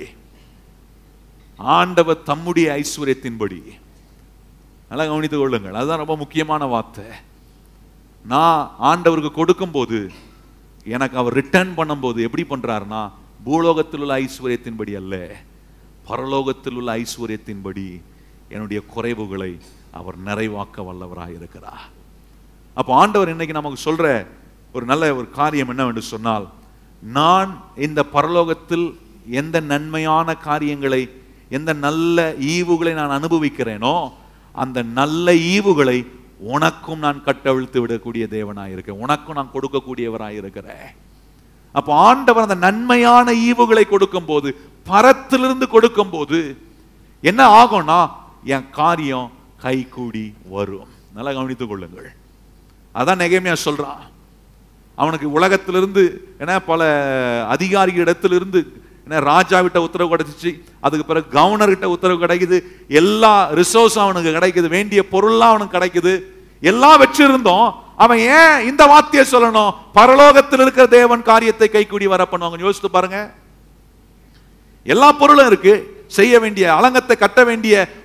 ஆண்டவர் தம்முடைய ஐஸ்வர்யத்தின்படி. நல்லா கவனித்துக் கொள்ளுங்கள், அதுதான் ரொம்ப முக்கியமான வார்த்தை. நான் ஆண்டவருக்கு கொடுக்கும் போது எனக்கு அவர் ரிட்டர்ன் பண்ணும் போது எப்படி பண்றாருன்னா, பூலோகத்தில் உள்ள ஐஸ்வர்யத்தின்படி அல்ல, பரலோகத்தில் உள்ள ஐஸ்வர்யத்தின்படி என்னுடைய குறைவுகளை அவர் நிறைவாக்க வல்லவராக இருக்கிறார். அப்போ ஆண்டவர் இன்னைக்கு நமக்கு சொல்ற ஒரு நல்ல ஒரு காரியம் என்னவென்று சொன்னால், நான் இந்த பரலோகத்தில் எந்த நன்மையான காரியங்களை, எந்த நல்ல ஈவுகளை நான் அனுபவிக்கிறேனோ அந்த நல்ல ஈவுகளை உனக்கும் நான் கட்டவிழ்த்து விடக்கூடிய தேவனாய் இருக்கேன், உனக்கும் நான் கொடுக்கக்கூடியவராய் இருக்கிறேன். அப்போ ஆண்டவர் அந்த நன்மையான ஈவுகளை கொடுக்கும் போது, பரத்திலிருந்து கொடுக்கும் போது என்ன ஆகும்னா, என் காரியம் கை கூடி வரும். நல்லா கவனித்துக் கொள்ளுங்கள். அதான் நெகேமியா சொல்றான். அவனுக்கு உலகத்திலிருந்து என்ன பல அதிகாரிகளிடத்திலிருந்து என்ன ராஜா விட்ட உத்தரவு கிடைச்சிச்சு, அதுக்கு பிறகு கவர்னர் கிட்ட உத்தரவு கிடைக்குது, எல்லா ரிசோர்ஸும் அவனுக்கு கிடைக்குது, வேண்டிய பொருள்லாம் அவனுக்கு கிடைக்குது, எல்லாம் வச்சிருந்தோம். அவன் ஏன் இந்த வார்த்தையை சொல்லணும்? பரலோகத்தில் இருக்கிற தேவன் காரியத்தை கைக்கூடி வர பண்ணுவாங்க. யோசித்து பாருங்க, எல்லா பொருளும் இருக்கு, செய்ய வேண்டிய அலங்கத்தை கட்ட வேண்டிய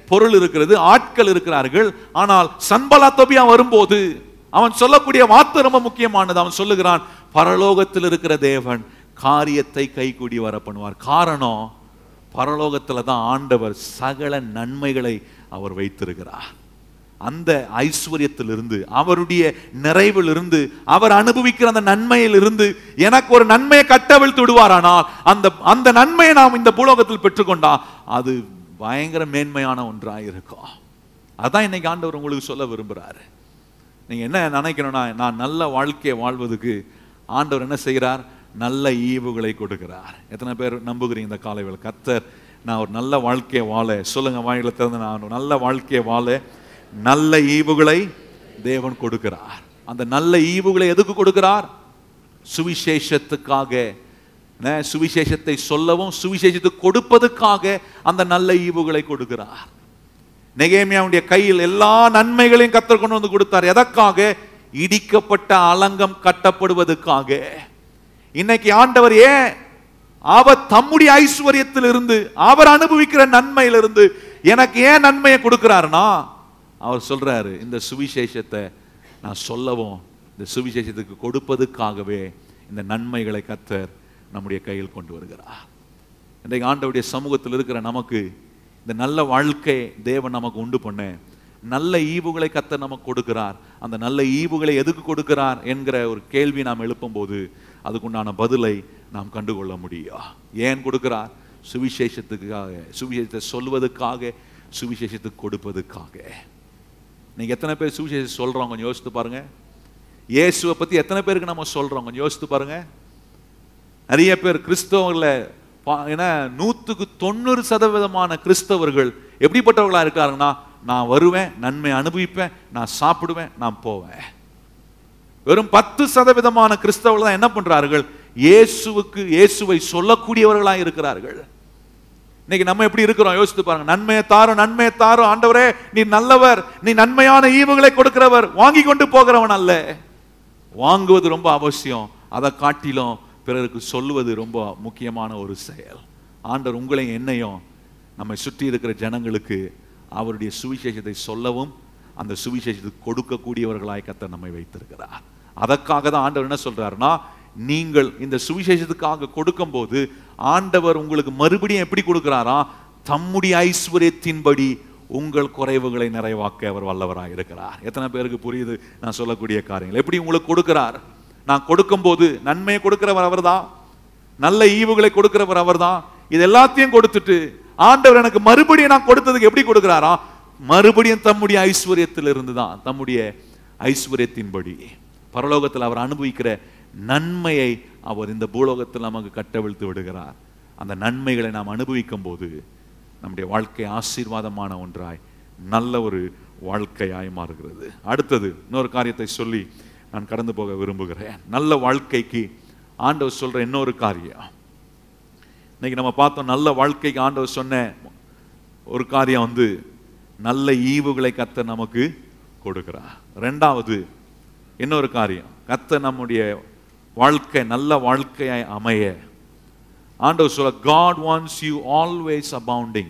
பொருள் இருக்கிறது, ஆட்கள் இருக்கிறார்கள். ஆனால் சன்பலாத் தொபியா வரும்போது அவன் சொல்லக்கூடிய வார்த்தை ரொம்ப முக்கியமானது. அவன் சொல்லுகிறான், பரலோகத்தில் இருக்கிற தேவன் காரியத்தை கைகூடி வர பண்ணுவார். காரணம், பரலோகத்துல தான் ஆண்டவர் சகல நன்மைகளை அவர் வைத்திருக்கிறார். அந்த ஐஸ்வர்யத்திலிருந்து, அவருடைய நிறைவிலிருந்து, அவர் அனுபவிக்கிற அந்த நன்மையிலிருந்து எனக்கு ஒரு நன்மையை கட்டவிழ்த்து விடுவாரானால் அந்த அந்த நன்மையை நாம் இந்த பூலோகத்தில் பெற்றுக்கொண்டா அது பயங்கர மேன்மையான ஒன்றாக இருக்கும். அதான் இன்னைக்கு ஆண்டவர் உங்களுக்கு சொல்ல விரும்புகிறாரு. நீங்க என்ன நினைக்கணும்னா, நான் நல்ல வாழ்க்கையை வாழ்வதற்கு ஆண்டவர் என்ன செய்கிறார்? நல்ல ஈவுகளை கொடுக்கிறார். எத்தனை பேர் நம்புகிறீங்க இந்த காலை வேளை? கர்த்தர் நான் ஒரு நல்ல வாழ்க்கையை வாழ, சொல்லுங்க வாயில திறந்து, நான் நல்ல வாழ்க்கையை வாழ நல்ல ஈவுகளை தேவன் கொடுக்கிறார். அந்த நல்ல ஈவுகளை எதுக்கு கொடுக்கிறார்? சுவிசேஷத்துக்காக, சுவிசேஷத்தை சொல்லவும் சுவிசேஷத்தை கொடுப்பதற்காக அந்த நல்ல ஈவுகளை கொடுக்கிறார். நெகேமியாவுடைய கையில் எல்லா நன்மைகளையும் கர்த்தர் கொண்டு வந்து கொடுத்தார். எதற்காக? இடிக்கப்பட்ட அலங்கம் கட்டப்படுவதற்காக. இன்னைக்கு ஆண்டவர் ஏன் அவர் தம்முடைய ஐஸ்வர்யத்திலிருந்து, அவர் அனுபவிக்கிற நன்மையிலிருந்து எனக்கு ஏன் நன்மையை கொடுக்கிறாருன்னா, அவர் சொல்றாரு, இந்த சுவிசேஷத்தை நான் சொல்லவும் இந்த சுவிசேஷத்துக்கு கொடுப்பதற்காகவே இந்த நன்மைகளை கர்த்தர் நம்முடைய கையில் கொண்டு வருகிறார். இன்றைக்கு ஆண்டவருடைய சமூகத்தில் இருக்கிற நமக்கு இந்த நல்ல வாழ்க்கை தேவன் நமக்கு உண்டு பண்ண நல்ல ஈவுகளை கர்த்தர் நமக்கு கொடுக்கிறார். அந்த நல்ல ஈவுகளை எதுக்கு கொடுக்கிறார் என்கிற ஒரு கேள்வி நாம் எழுப்பும் போது அதுக்குண்டான பதிலை நாம் கண்டுகொள்ள முடியும். ஏன் கொடுக்கிறார்? சுவிசேஷத்துக்காக, சுவிசேஷத்தை சொல்வதற்காக, சுவிசேஷத்துக்கு கொடுப்பதற்காக. நீங்க எத்தனை பேர் சுவிசேஷம் சொல்றோம்? கொஞ்சம் யோசித்து பாருங்க. இயேசுவை பத்தி எத்தனை பேருக்கு நம்ம சொல்றோம்? கொஞ்சம் யோசித்து பாருங்க. நிறைய பேர் கிறிஸ்தவர்கள ஏன்னா நூத்துக்கு தொண்ணூறு சதவீதமான கிறிஸ்தவர்கள் எப்படிப்பட்டவர்களா இருக்காருன்னா, நான் வருவேன், நன்மை அனுபவிப்பேன், நான் சாப்பிடுவேன், நான் போவேன். வெறும் பத்து சதவீதமான கிறிஸ்தவர்கள் தான் என்ன பண்றார்கள்? இயேசுவுக்கு இயேசுவை சொல்லக்கூடியவர்களா இருக்கிறார்கள். இன்னைக்கு நம்ம எப்படி இருக்கிறோம்? யோசித்து பாருங்க. நன்மையை தாரும், நன்மையை தாரும், ஆண்டவரே நீ நல்லவர், நீ நன்மையான ஈவுகளை கொடுக்கிறவர், வாங்கி கொண்டு போகிறவன் அல்ல. வாங்குவது ரொம்ப அவசியம், அதை காட்டிலும் பிறருக்கு சொல்லுவது ரொம்ப முக்கியமான ஒரு செயல். ஆண்டவர் உங்களையும் என்னையும் நம்மை சுற்றி இருக்கிற ஜனங்களுக்கு அவருடைய சுவிசேஷத்தை சொல்லவும் அந்த சுவிசேஷத்தை கொடுக்கக்கூடியவர்களாய் கர்த்தர் நம்மை வைத்திருக்கிறார். அதற்காக தான் ஆண்டவர் என்ன சொல்றாருன்னா, நீங்கள் இந்த சுவிசேஷத்துக்காக கொடுக்கும் போது ஆண்டவர் உங்களுக்கு மறுபடியும் எப்படி கொடுக்கிறாரா? தம்முடைய ஐஸ்வர்யத்தின்படி உங்கள் குறைவுகளை நிறைவாக்க அவர் வல்லவராக இருக்கிறார். எத்தனை பேருக்கு புரியுது நான் சொல்லக்கூடிய காரியங்கள்? எப்படி உங்களுக்கு கொடுக்கிறார்? நான் கொடுக்கும் போது நன்மையை கொடுக்கிறவர் அவர் தான், நல்ல ஈவுகளை கொடுக்கிறவர் அவர் தான். இது எல்லாத்தையும் கொடுத்துட்டு ஆண்டவர் எனக்கு மறுபடியும் நான் கொடுத்ததுக்கு எப்படி கொடுக்கிறாரா? மறுபடியும் தம்முடைய ஐஸ்வர்யத்திலிருந்து தான், தம்முடைய ஐஸ்வர்யத்தின்படி பரலோகத்தில் அவர் அனுபவிக்கிற நன்மையை அவர் இந்த பூலோகத்தில் நமக்கு கட்டவிழ்த்து விடுகிறார். அந்த நன்மைகளை நாம் அனுபவிக்கும் போது நம்முடைய வாழ்க்கை ஆசீர்வாதமான ஒன்றாய், நல்ல ஒரு வாழ்க்கையாய் மாறுகிறது. அடுத்தது இன்னொரு காரியத்தை சொல்லி நான் கடந்து போக விரும்புகிறேன். நல்ல வாழ்க்கைக்கு ஆண்டவர் சொல்ற இன்னொரு காரியம். இன்னைக்கு நம்ம பார்த்தோம், நல்ல வாழ்க்கைக்கு ஆண்டவர் சொன்ன ஒரு காரியம் வந்து நல்ல ஈவுகளை கர்த்தர் நமக்கு கொடுக்கிறார். ரெண்டாவது இன்னொரு காரியம், கர்த்தர் நம்முடைய வாழ்க்கை நல்ல வாழ்க்கையாய் அமைய ஆண்டவர் சொல்ற, God wants you always abounding.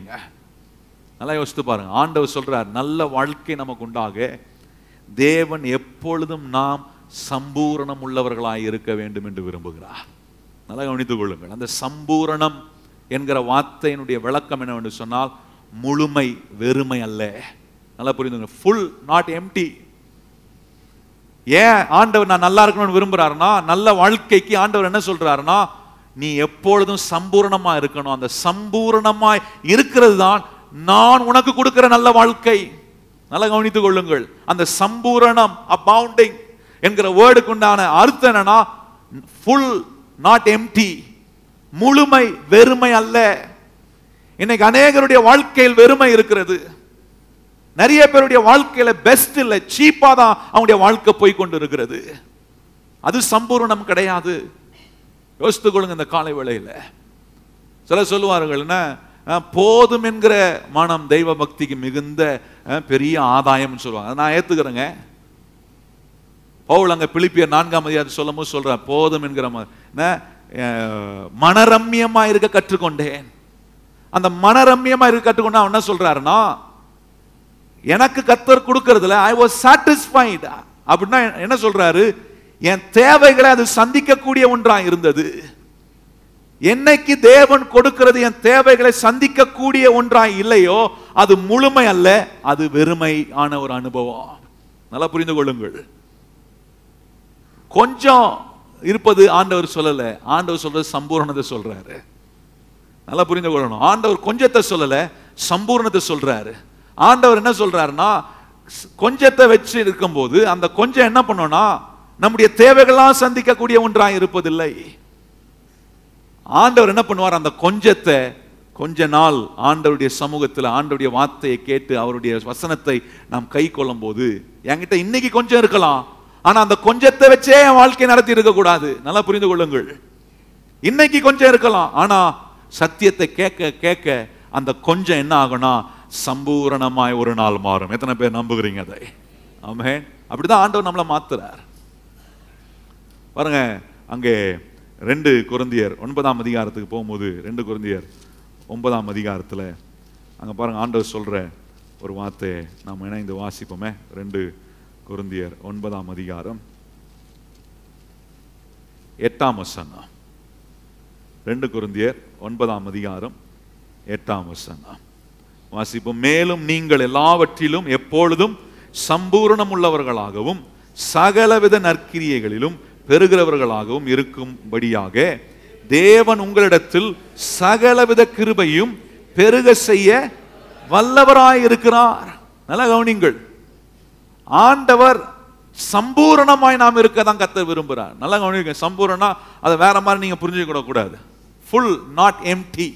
நல்லா யோசித்து பாருங்க. ஆண்டவர் சொல்றார், நல்ல வாழ்க்கை நமக்கு உண்டாக தேவன் எப்பொழுதும் நாம் சம்பூரணம் உள்ளவர்களாய் இருக்க வேண்டும் என்று விரும்புகிறார். நல்லா கவனித்துக் கொள்ளுங்கள். அந்த சம்பூரணம் என்கிற வார்த்தையினுடைய விளக்கம் என்னவென்று சொன்னால், முழுமை, வெறுமை அல்ல. நல்லா புரிந்துங்க. Full, not empty. ஏன் ஆண்டவர் நான் நல்லா இருக்கணும்னு விரும்புறாருன்னா, நல்ல வாழ்க்கைக்கு ஆண்டவர் என்ன சொல்றாருன்னா, நீ எப்பொழுதும் சம்பூரணமா இருக்கணும். அந்த சம்பூரணமாய் இருக்கிறது தான் நான் உனக்கு கொடுக்கிற நல்ல வாழ்க்கை. நல்லா கவனித்துக் கொள்ளுங்கள். அந்த சம்பூரணம், அபவுண்டிங் என்கிற வேர்டுக்கு உண்டான அர்த்தம் என்னன்னா, ஃபுல், நாட் எம்டி. முழுமை, வெறுமை அல்ல. இன்னைக்கு அநேகருடைய வாழ்க்கையில் வெறுமை இருக்கிறது. நிறைய பேருடைய வாழ்க்கையில பெஸ்ட் இல்ல, சீப்பா தான் அவங்களுடைய வாழ்க்கை போய் கொண்டு இருக்கிறது. அது சம்பூரணம் கிடையாது. யோசித்துக் கொள்ளுங்க. இந்த காலை வேளையில சில சொல்லுவார்கள், என்ன போதும் என்கிற மனம் தெய்வ பக்திக்கு மிகுந்த பெரிய ஆதாயம் சொல்லுவாங்க. நான் ஏத்துக்கிறேங்க. பவுல் அங்க பிலிப்பியர் நான்காம் அதிகாரம் சொல்லும் போது சொல்ற, போதும் என்கிற மனரம்யமா இருக்க கற்றுக்கொண்டேன். அந்த மனரம்யமா இருக்க கற்றுக்கொண்டா என்ன சொல்றாருன்னா, எனக்கு கர்த்தர் கொடுக்கிறதுல ஐ வாஸ் சாட்டிஸ்ஃபைட். அப்படின்னா என்ன சொல்றாரு? என் தேவைகளை அது சந்திக்கக்கூடிய ஒன்றா இருந்தது. என்னைக்கு தேவன் கொடுக்கிறது என் தேவைகளை சந்திக்கக்கூடிய ஒன்றாய் இல்லையோ அது முழுமை அல்ல, அது வெறுமை ஆன ஒரு அனுபவம். நல்லா புரிந்து கொள்ளுங்கள். கொஞ்சம் இருப்பது ஆண்டவர் சொல்லல, ஆண்டவர் சொல்றது சம்பூர்ணத்தை சொல்றாரு. நல்லா புரிந்து கொள்ளணும். ஆண்டவர் கொஞ்சத்தை சொல்லல, சம்பூர்ணத்தை சொல்றாரு. ஆண்டவர் என்ன சொல்றாருன்னா, கொஞ்சத்தை வச்சு இருக்கும்போது அந்த கொஞ்சம் என்ன பண்ணோம்னா நம்முடைய தேவைகள்லாம் சந்திக்கக்கூடிய ஒன்றாய் இருப்பதில்லை. ஆண்டவர் என்ன பண்ணுவார்? அந்த கொஞ்சத்தை கொஞ்ச நாள் ஆண்டவருடைய சமூகத்தில் ஆண்டவருடைய வார்த்தையை கேட்டு அவருடைய வசனத்தை நாம் கை கொள்ளும் போது, என்கிட்ட இன்னைக்கு கொஞ்சம் இருக்கலாம், ஆனா அந்த கொஞ்சத்தை வச்சே என் வாழ்க்கை நடத்தி இருக்க கூடாது. நல்லா புரிந்து கொள்ளுங்கள். இன்னைக்கு கொஞ்சம் இருக்கலாம், ஆனா சத்தியத்தை கேட்க கேட்க அந்த கொஞ்சம் என்ன ஆகும்னா சம்பூரணமாய் ஒரு நாள் மாறும். எத்தனை பேர் நம்புகிறீங்க அதை? ஆமென். அப்படிதான் ஆண்டவர் நம்மளை மாத்துறார். பாருங்க, அங்கே ரெண்டு கொரிந்தியர் ஒன்பதாம் அதிகாரத்துக்கு போகும்போது, ரெண்டு கொரிந்தியர் ஒன்பதாம் அதிகாரத்துல அங்க பாருங்க ஆண்டவர் சொல்ற ஒரு வார்த்தையை நாம் இணைந்து வாசிப்போமே. ரெண்டு கொரிந்தியர் ஒன்பதாம் அதிகாரம் எட்டாம் வசனம். ரெண்டு கொரிந்தியர் ஒன்பதாம் அதிகாரம் எட்டாம் வசனம் வாசிப்போம். மேலும் நீங்கள் எல்லாவற்றிலும் எப்பொழுதும் சம்பூரணம் உள்ளவர்களாகவும் சகலவித நற்கிரியைகளிலும் பெறுகிறவர்களாகவும் இருக்கும்படியாக தேவன் உங்களிடத்தில் சகலவித கிருபையும் பெருக செய்ய வல்லவராயிருக்கிறார். நல்லா கவனிங்கள். ஆண்டவர் சம்பூரணமாய் நாம் இருக்க தான் கர்த்தர் விரும்புகிறார். நல்லா கவனிங்க. சம்பூரணா அதை வேற மாதிரி நீங்க புரிஞ்சுக்க கூடாது. Full, not empty.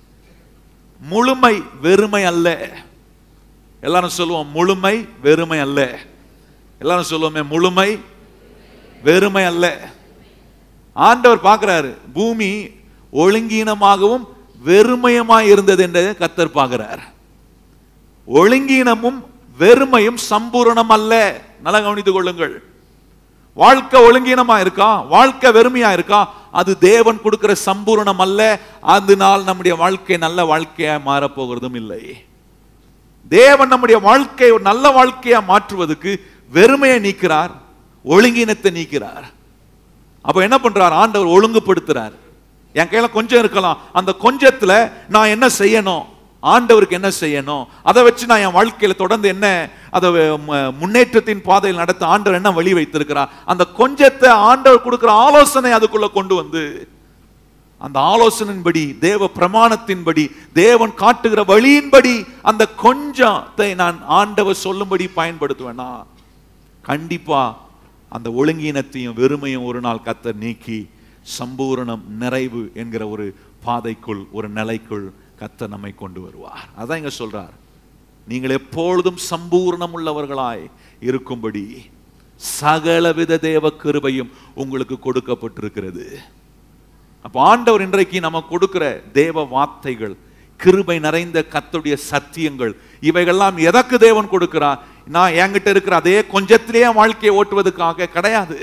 முழுமை, வெறுமை அல்ல. எல்லாரும் சொல்லுவோம் முழுமை வெறுமை அல்ல. எல்லாரும் சொல்லுவோமே முழுமை வெறுமை அல்ல. ஆண்டவர் பார்க்கிறாரு, பூமி ஒழுங்கீனமாகவும் வெறுமையுமாய் இருந்தது என்று கர்த்தர் பார்க்கிறார். ஒழுங்கீனமும் வெறுமையும் சம்பூரணம் அல்ல. நல்லா கவனித்துக் கொள்ளுங்கள். வாழ்க்கை ஒழுங்கீனமா இருக்கா, வாழ்க்கை வெறுமையா இருக்கா, அது தேவன் கொடுக்கிற சம்பூரணம் அல்ல. அதனால் நம்முடைய வாழ்க்கை நல்ல வாழ்க்கையா மாறப்போகிறதும் இல்லை. தேவன் நம்முடைய வாழ்க்கை ஒரு நல்ல வாழ்க்கையா மாற்றுவதற்கு வெறுமையை நீக்கிறார், ஒழுங்கீனத்தை நீக்கிறார். அப்ப என்ன பண்றார்? ஆண்டவர் ஒழுங்குபடுத்துறார். என் கையில கொஞ்சம் இருக்கலாம், அந்த கொஞ்சத்துல நான் என்ன செய்யணும், ஆண்டவருக்கு என்ன செய்யணும், அதை வச்சு நான் என் வாழ்க்கையில தொடர்ந்து என்ன அதை முன்னேற்றத்தின் பாதையில் நடத்த ஆண்டவர் என்ன வழி வைத்திருக்கிறார், அந்த கொஞ்சத்தை ஆண்டவர் கொடுக்கிற ஆலோசனை அதுக்குள்ள கொண்டு வந்து அந்த ஆலோசனையின்படி, தேவ பிரமாணத்தின்படி, தேவன் காட்டுகிற வழியின்படி அந்த கொஞ்சத்தை நான் ஆண்டவர் சொல்லும்படி பயன்படுத்துவேனா, கண்டிப்பா அந்த ஒழுங்கீனத்தையும் வெறுமையும் ஒரு நாள் கர்த்தர் நீக்கி சம்பூரணம், நிறைவு என்கிற ஒரு பாதைக்குள், ஒரு நிலைக்குள் கர்த்தர் நம்மை கொண்டு வருவார். அதான் இங்க சொல்றார், நீங்கள் எப்பொழுதும் சம்பூர்ணம் உள்ளவர்களாய் இருக்கும்படி சகலவித தேவ கிருபையும் உங்களுக்கு கொடுக்கப்பட்டிருக்கிறது. அப்ப ஆண்டவர் இன்றைக்கு நம்ம கொடுக்கிற தேவ வார்த்தைகள், கிருபை நிறைந்த கர்த்தருடைய சத்தியங்கள், இவைகள்லாம் எதற்கு தேவன் கொடுக்கிறார்? நான் என்கிட்ட இருக்கிற அதே கொஞ்சத்திலேயே வாழ்க்கையை ஓட்டுவதற்காக கிடையாது.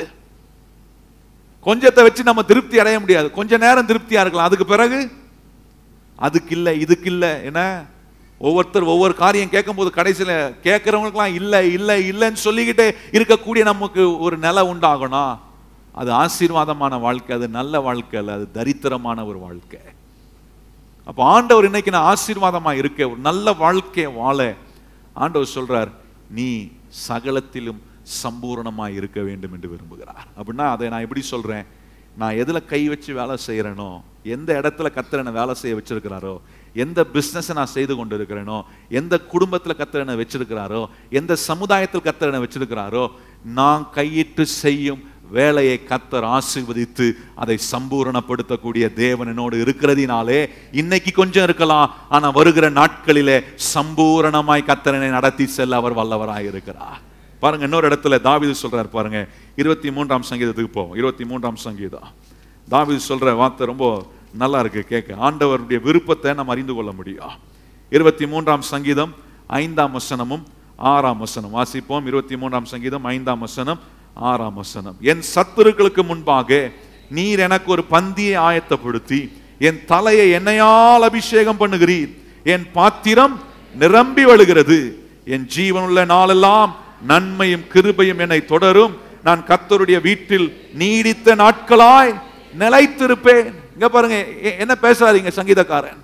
கொஞ்சத்தை வச்சு நம்ம திருப்தி அடைய முடியாது. கொஞ்ச நேரம் திருப்தியா இருக்கலாம், அதுக்கு பிறகு அதுக்கு இல்லை, இதுக்கு இல்லை. என்ன, ஒவ்வொருத்தர் ஒவ்வொரு காரியம் கேட்கும் போது கடைசியில கேட்கிறவங்களுக்கெல்லாம் இல்லை இல்லை இல்லைன்னு சொல்லிக்கிட்டே இருக்கக்கூடிய நமக்கு ஒரு நிலை உண்டாகணும். அது ஆசீர்வாதமான வாழ்க்கை, அது நல்ல வாழ்க்கை அல்ல, அது தரித்திரமான ஒரு வாழ்க்கை. அப்ப ஆண்டவர் இன்னைக்கு நான் ஆசீர்வாதமா இருக்க, ஒரு நல்ல வாழ்க்கையை வாழ ஆண்டவர் சொல்றார், நீ சகலத்திலும் சம்பூர்ணமாய் இருக்க வேண்டும் என்று விரும்புகிறார். அப்படின்னா அதை நான் எப்படி சொல்றேன்? நான் எதுல கை வச்சு வேலை செய்யறேனோ, எந்த இடத்துல கர்த்தர் என்னை வேலை செய்ய வச்சிருக்கிறாரோ, எந்த பிசினஸ் நான் செய்து கொண்டு இருக்கிறேனோ, எந்த குடும்பத்துல கர்த்தர் என்னை வச்சிருக்கிறாரோ, எந்த சமுதாயத்தில் கர்த்தர் என்னை வச்சிருக்கிறாரோ, நான் கையிட்டு செய்யும் வேலையை கர்த்தர் ஆசீர்வதித்து அதை சம்பூரணப்படுத்தக்கூடிய தேவனோடு இருக்கிறதினாலே இன்னைக்கு கொஞ்சம் இருக்கலாம், ஆனா வருகிற நாட்களிலே சம்பூரணமாய் கர்த்தரனை நடத்தி செல்ல அவர் வல்லவராய் இருக்கிறார். பாருங்க, இன்னொரு இடத்துல தாவீது சொல்றாரு பாருங்க, இருபத்தி மூன்றாம் சங்கீதத்துக்கு போவோம். இருபத்தி மூன்றாம் சங்கீதம் தாவீது சொல்ற வார்த்தை ரொம்ப நல்லா இருக்கு கேட்க. ஆண்டவருடைய விருப்பத்தை நம்ம அறிந்து கொள்ள முடியும். இருபத்தி மூன்றாம் சங்கீதம் ஐந்தாம் வசனமும் ஆறாம் வசனம் வாசிப்போம். இருபத்தி மூன்றாம் சங்கீதம் ஐந்தாம் வசனம் ஆறாம் வசனம். என் சத்துருக்களுக்கு முன்பாக நீர் எனக்கு ஒரு பந்தியை ஆயத்தப்படுத்தி என் தலையை எண்ணெயால் அபிஷேகம் பண்ணுகிறீர், என் பாத்திரம் நிரம்பி வழிகிறது, என் ஜீவனுள்ள நாளெல்லாம் நன்மையும் கிருபையும் என்னை தொடரும். நான் கர்த்தருடைய வீட்டில் நீடித்த நாட்களாய் நிலைத்திருப்பேன். இங்க பாருங்க என்ன பேசுறாருங்க சங்கீதக்காரன்.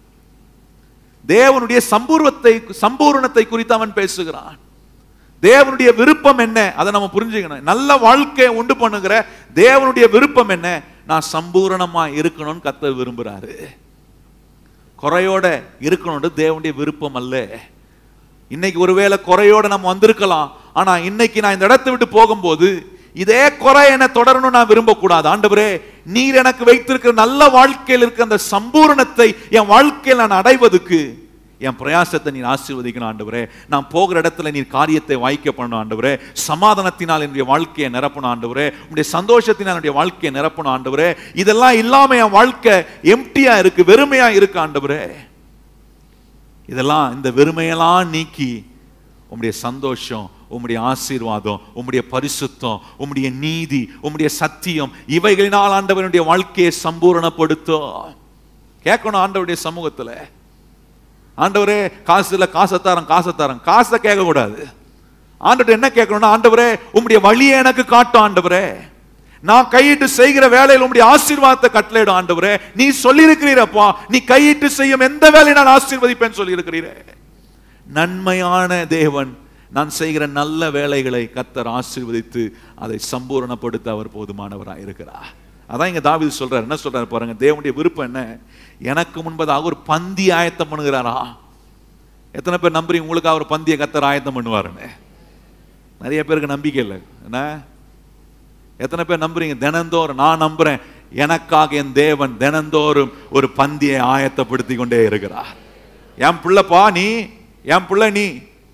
தேவனுடைய சம்பூர்ணத்தை சம்பூர்ணத்தை குறித்து அவன் பேசுகிறான். தேவனுடைய விருப்பம் என்ன அதை நம்ம புரிஞ்சுக்கணும். நல்ல வாழ்க்கையை உண்டு பண்ணுகிற தேவனுடைய விருப்பம் என்ன? நான் சம்பூரணமா இருக்கணும்னு கர்த்தர் விரும்புறாரு. குறையோட இருக்கணும்னு தேவனுடைய விருப்பம் அல்ல. இன்னைக்கு ஒருவேளை குறையோட நம்ம வந்திருக்கலாம், ஆனா இன்னைக்கு நான் இந்த இடத்தை விட்டு போகும்போது இதே குறை என்ன தொடரணும் நான் விரும்பக்கூடாது. ஆண்டவரே, நீர் எனக்கு வைத்திருக்கிற நல்ல வாழ்க்கையில் இருக்க அந்த சம்பூரணத்தை என் வாழ்க்கையில் நான் அடைவதற்கு என் பிரயாசத்தை நீர் ஆசீர்வதிக்கணும் ஆண்டவரே. நான் போகிற இடத்துல நீர் காரியத்தை வாய்க்க பண்ணணும் ஆண்டவரே. சமாதானத்தினால் என்னுடைய வாழ்க்கையை நிரப்பணும் ஆண்டவரே. உங்களுடைய சந்தோஷத்தினால் என்னுடைய வாழ்க்கையை நிரப்பணும் ஆண்டவரே. இதெல்லாம் இல்லாம என் வாழ்க்கை எம்டியா இருக்கு, வெறுமையா இருக்கு ஆண்டவரே. இதெல்லாம் இந்த வெறுமையெல்லாம் நீக்கி உம்முடைய சந்தோஷம், உம்முடைய ஆசீர்வாதம், உம்முடைய பரிசுத்தம், உம்முடைய நீதி, உம்முடைய சத்தியம் இவைகளினால் ஆண்டவருடைய வாழ்க்கையை சம்பூரணப்படுத்தும். கேட்கணும் ஆண்டவருடைய சமூகத்துல. ஆண்டவரே காசு இல்ல, காசத்தாரம் காசத்தாரம் காசை கேட்க கூடாது. ஆண்டவர் என்ன கேட்கணும்னா, ஆண்டவரே உம்முடைய வழியை எனக்கு காட்டும் ஆண்டவரே. நான் கையிட்டு செய்கிற வேலையில் உம்முடைய ஆசீர்வாதத்தை கட்டளையிடும் ஆண்டவரே. நீ சொல்லி இருக்கிறீரப்பா, நீ கையிட்டு செய்யும் எந்த வேலையை நான் ஆசீர்வதிப்பேன்னு சொல்லி இருக்கிறீரே. நன்மையான தேவன் நான் செய்கிற நல்ல வேலைகளை கர்த்தர் ஆசீர்வதித்து அதை சம்பூரணப்படுத்த அவர் போதுமானவராக இருக்கிறார். அதான் இங்க தாவீது சொல்றார். என்ன சொல்றாரு பாருங்க, தேவனுடைய விருப்பம் என்ன? எனக்கு முன்பதாக ஒரு பந்தி ஆயத்தம் பண்ணுகிறாரா? எத்தனை பேர் நம்புறீங்க உங்களுக்கு அவர் பந்தியை கர்த்தர் ஆயத்தம் பண்ணுவாருன்னு? நிறைய பேருக்கு நம்பிக்கை இல்லை. என்ன எத்தனை பேர் நம்புறீங்க? தினந்தோறும் நான் நம்புறேன், எனக்காக என் தேவன் தினந்தோறும் ஒரு பந்தியை ஆயத்தப்படுத்தி கொண்டே இருக்கிறார். என் பிள்ளைப்பா நீ, என் பிள்ளை நீ,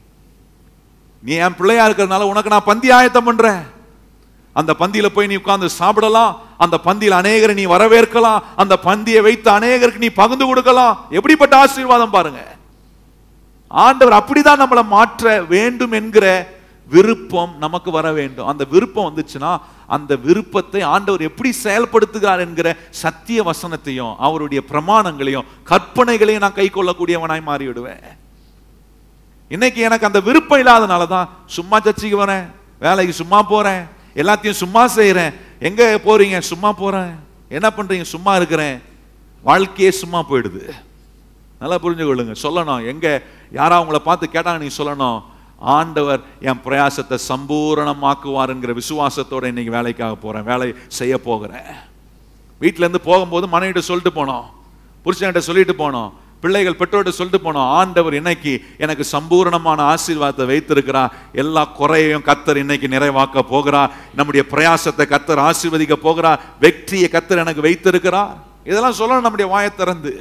நீ என் பிள்ளையா இருக்கிறதுனால உனக்கு நான் பந்தி ஆயத்தம் பண்றேன். அந்த பந்தியில போய் நீ உட்கார்ந்து சாப்பிடலாம், அந்த பந்தியில் அநேகரை நீ வரவேற்கலாம், அந்த பந்தியை வைத்து அநேகருக்கு நீ பகிர்ந்து கொடுக்கலாம். எப்படிப்பட்ட ஆசீர்வாதம் பாருங்க. ஆண்டவர் அப்படிதான் நம்மளை மாற்ற வேண்டும் என்கிற விருப்பம் நமக்கு வர வேண்டும். அந்த விருப்பம் வந்துச்சுன்னா அந்த விருப்பத்தை ஆண்டவர் எப்படி செயல்படுத்துகிறார் என்கிற சத்திய வசனத்தையும் அவருடைய பிரமாணங்களையும் கற்பனைகளையும் நான் கை கொள்ளக்கூடியவனாய் மாறிவிடுவேன். இன்னைக்கு எனக்கு அந்த விருப்பம் இல்லாதனால தான் சும்மா சர்ச்சைக்கு வரேன், வேலைக்கு சும்மா போறேன், எல்லாத்தையும் சும்மா செய்யறேன். எங்க போறீங்க? சும்மா போறேன். என்ன பண்றீங்க? சும்மா இருக்கிறேன். வாழ்க்கையே சும்மா போயிடுது. நல்லா புரிஞ்சு கொள்ளுங்க. சொல்லணும், எங்க யாரா உங்களை பார்த்து கேட்டாங்க நீங்க சொல்லணும், ஆண்டவர் என் பிரயாசத்தை சம்பூரணமாக்குவாருங்கிற விசுவாசத்தோட இன்னைக்கு வேலைக்காக போறேன், வேலை செய்ய போகிறேன். வீட்டுல இருந்து போகும்போது மனைவிட்ட சொல்லிட்டு போனோம், புருஷன்கிட்ட சொல்லிட்டு போனோம், பிள்ளைகள் பெற்றோர்கிட்ட சொல்லிட்டு போனோம், ஆண்டவர் இன்னைக்கு எனக்கு சம்பூரணமான ஆசீர்வாதத்தை வைத்திருக்கிறார், எல்லா குறையையும் கர்த்தர் இன்னைக்கு நிறைவாக்க போகிறார், நம்முடைய பிரயாசத்தை கர்த்தர் ஆசீர்வதிக்க போகிறார், வெற்றியை கர்த்தர் எனக்கு வைத்திருக்கிறார். இதெல்லாம் சொல்லணும் நம்முடைய வாயை திறந்து.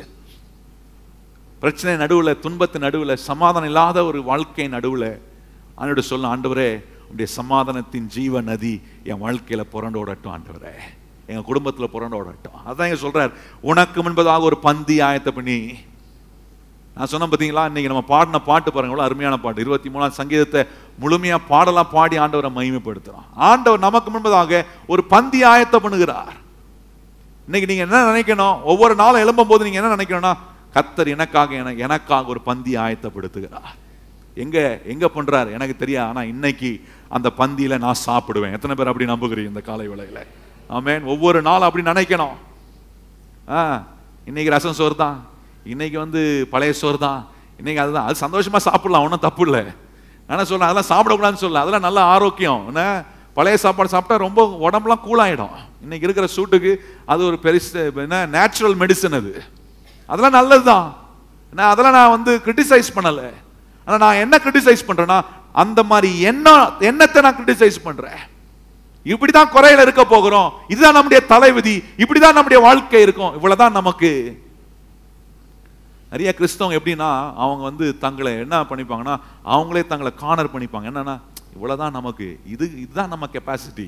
பிரச்சனை நடுவுல, துன்பத்தின் நடுவுல, சமாதானம் இல்லாத ஒரு வாழ்க்கை நடுவுல ஆண்டவரே சொல்ல, ஆண்டவரே உடைய சமாதானத்தின் ஜீவ நதி என் வாழ்க்கையில புரண்டோடட்டும் ஆண்டவரே, எங்க குடும்பத்துல புரண்டோடட்டும். அதான் இங்க சொல்றார், உனக்கு முன்பதாக ஒரு பந்தி ஆயத்த பண்ணி. நான் சொன்ன பார்த்தீங்களா, இன்னைக்கு நம்ம பாடின பாட்டு பாருங்க, எவ்வளவு அருமையான பாட்டு. இருபத்தி மூணாம் சங்கீதத்தை முழுமையா பாடலாம் பாடி ஆண்டவரை மகிமைப்படுத்துறோம். ஆண்டவர் நமக்கு முன்பதாக ஒரு பந்தி ஆயத்த பண்ணுகிறார். இன்னைக்கு நீங்க என்ன நினைக்கணும்? ஒவ்வொரு நாளும் எழும்பும் போது நீங்க என்ன நினைக்கணும்னா, கர்த்தர் எனக்காக எனக்காக ஒரு பந்தி ஆயத்தப்படுத்துகிறார். எங்க எங்க பண்றாரு எனக்கு தெரியாது, ஆனா இன்னைக்கு அந்த பந்தியில நான் சாப்பிடுவேன். எத்தனை பேர் அப்படி நம்புகிறீங்க இந்த காலை வேளையில? ஆமென். ஒவ்வொரு நாளும் அப்படி நினைக்கணும். ஆஹ் இன்னைக்கு ரசம் சோறு தான், இன்னைக்கு வந்து பழைய சோறு தான், இன்னைக்கு அதுதான், அது சந்தோஷமா சாப்பிடலாம், ஒன்றும் தப்பு இல்லை. நான் சொல்றேன் அதெல்லாம் சாப்பிடக்கூடாதுன்னு சொல்ல, அதெல்லாம் நல்ல ஆரோக்கியம். என்ன பழைய சாப்பாடு சாப்பிட்டா ரொம்ப உடம்புலாம் கூலாயிடும். இன்னைக்கு இருக்கிற சூட்டுக்கு அது ஒரு பெருசு என்ன நேச்சுரல் மெடிசன், அது அதெல்லாம் நல்லதுதான். நான் அதெல்லாம் நான் வந்து கிரிட்டிசைஸ் பண்ணல. ஆனா நான் என்ன கிரிட்டிசைஸ் பண்றேன்னா, அந்த மாதிரி என்ன எண்ணத்தை நான் கிரிட்டிசைஸ் பண்றேன். இப்படிதான் குறையில இருக்க போகிறோம், இதுதான் நம்முடைய தலைவிதி, இப்படிதான் நம்முடைய வாழ்க்கை இருக்கும், இவ்வளவுதான் நமக்கு. நிறைய கிறிஸ்தவங்க எப்படின்னா, அவங்க வந்து தங்களை என்ன பண்ணிப்பாங்கன்னா, அவங்களே தங்களை கார்னர் பண்ணிப்பாங்க. என்னன்னா, இவ்வளவுதான் நமக்கு, இது இதுதான் நம்ம கெப்பாசிட்டி.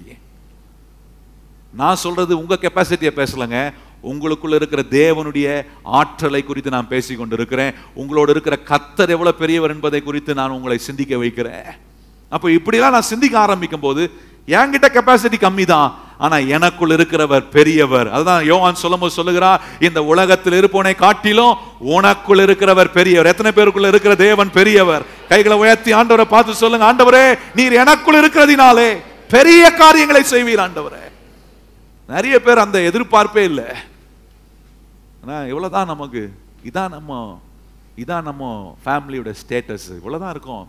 நான் சொல்றது உங்க கெப்பாசிட்டியை பேசலங்க, உங்களுக்குள்ள இருக்கிற தேவனுடைய ஆற்றலை குறித்து நான் பேசிக் கொண்டிருக்கிறேன். உங்களோடு இருக்கிற கர்த்தர் எவ்வளவு பெரியவர் என்பதை குறித்து நான் உங்களை சிந்திக்க வைக்கிறேன். அப்போ இப்படிலாம் நான் சிந்திக்க ஆரம்பிக்கும் போது, என்கிட்ட கெப்பாசிட்டி கம்மி தான், ஆனா எனக்குள் இருக்கிறவர் பெரியவர். அதுதான் யோவான் சொல்லும்போது சொல்லுகிறார், இந்த உலகத்தில் இருப்பவனை காட்டிலும் உனக்குள் இருக்கிறவர் பெரியவர். எத்தனை பேருக்குள்ள இருக்கிற தேவன் பெரியவர்? கைகளை உயர்த்தி ஆண்டவரை பார்த்து சொல்லுங்க, ஆண்டவரே நீர் எனக்குள் இருக்கிறதினாலே பெரிய காரியங்களை செய்வீர் ஆண்டவரே. நிறைய பேர் அந்த எதிர்பார்ப்பே இல்லை. இவ்வளவுதான் நமக்கு, இதான் நம்ம இதான் நம்ம ஃபேமிலியோட ஸ்டேட்டஸ், இவ்வளவுதான் இருக்கும்.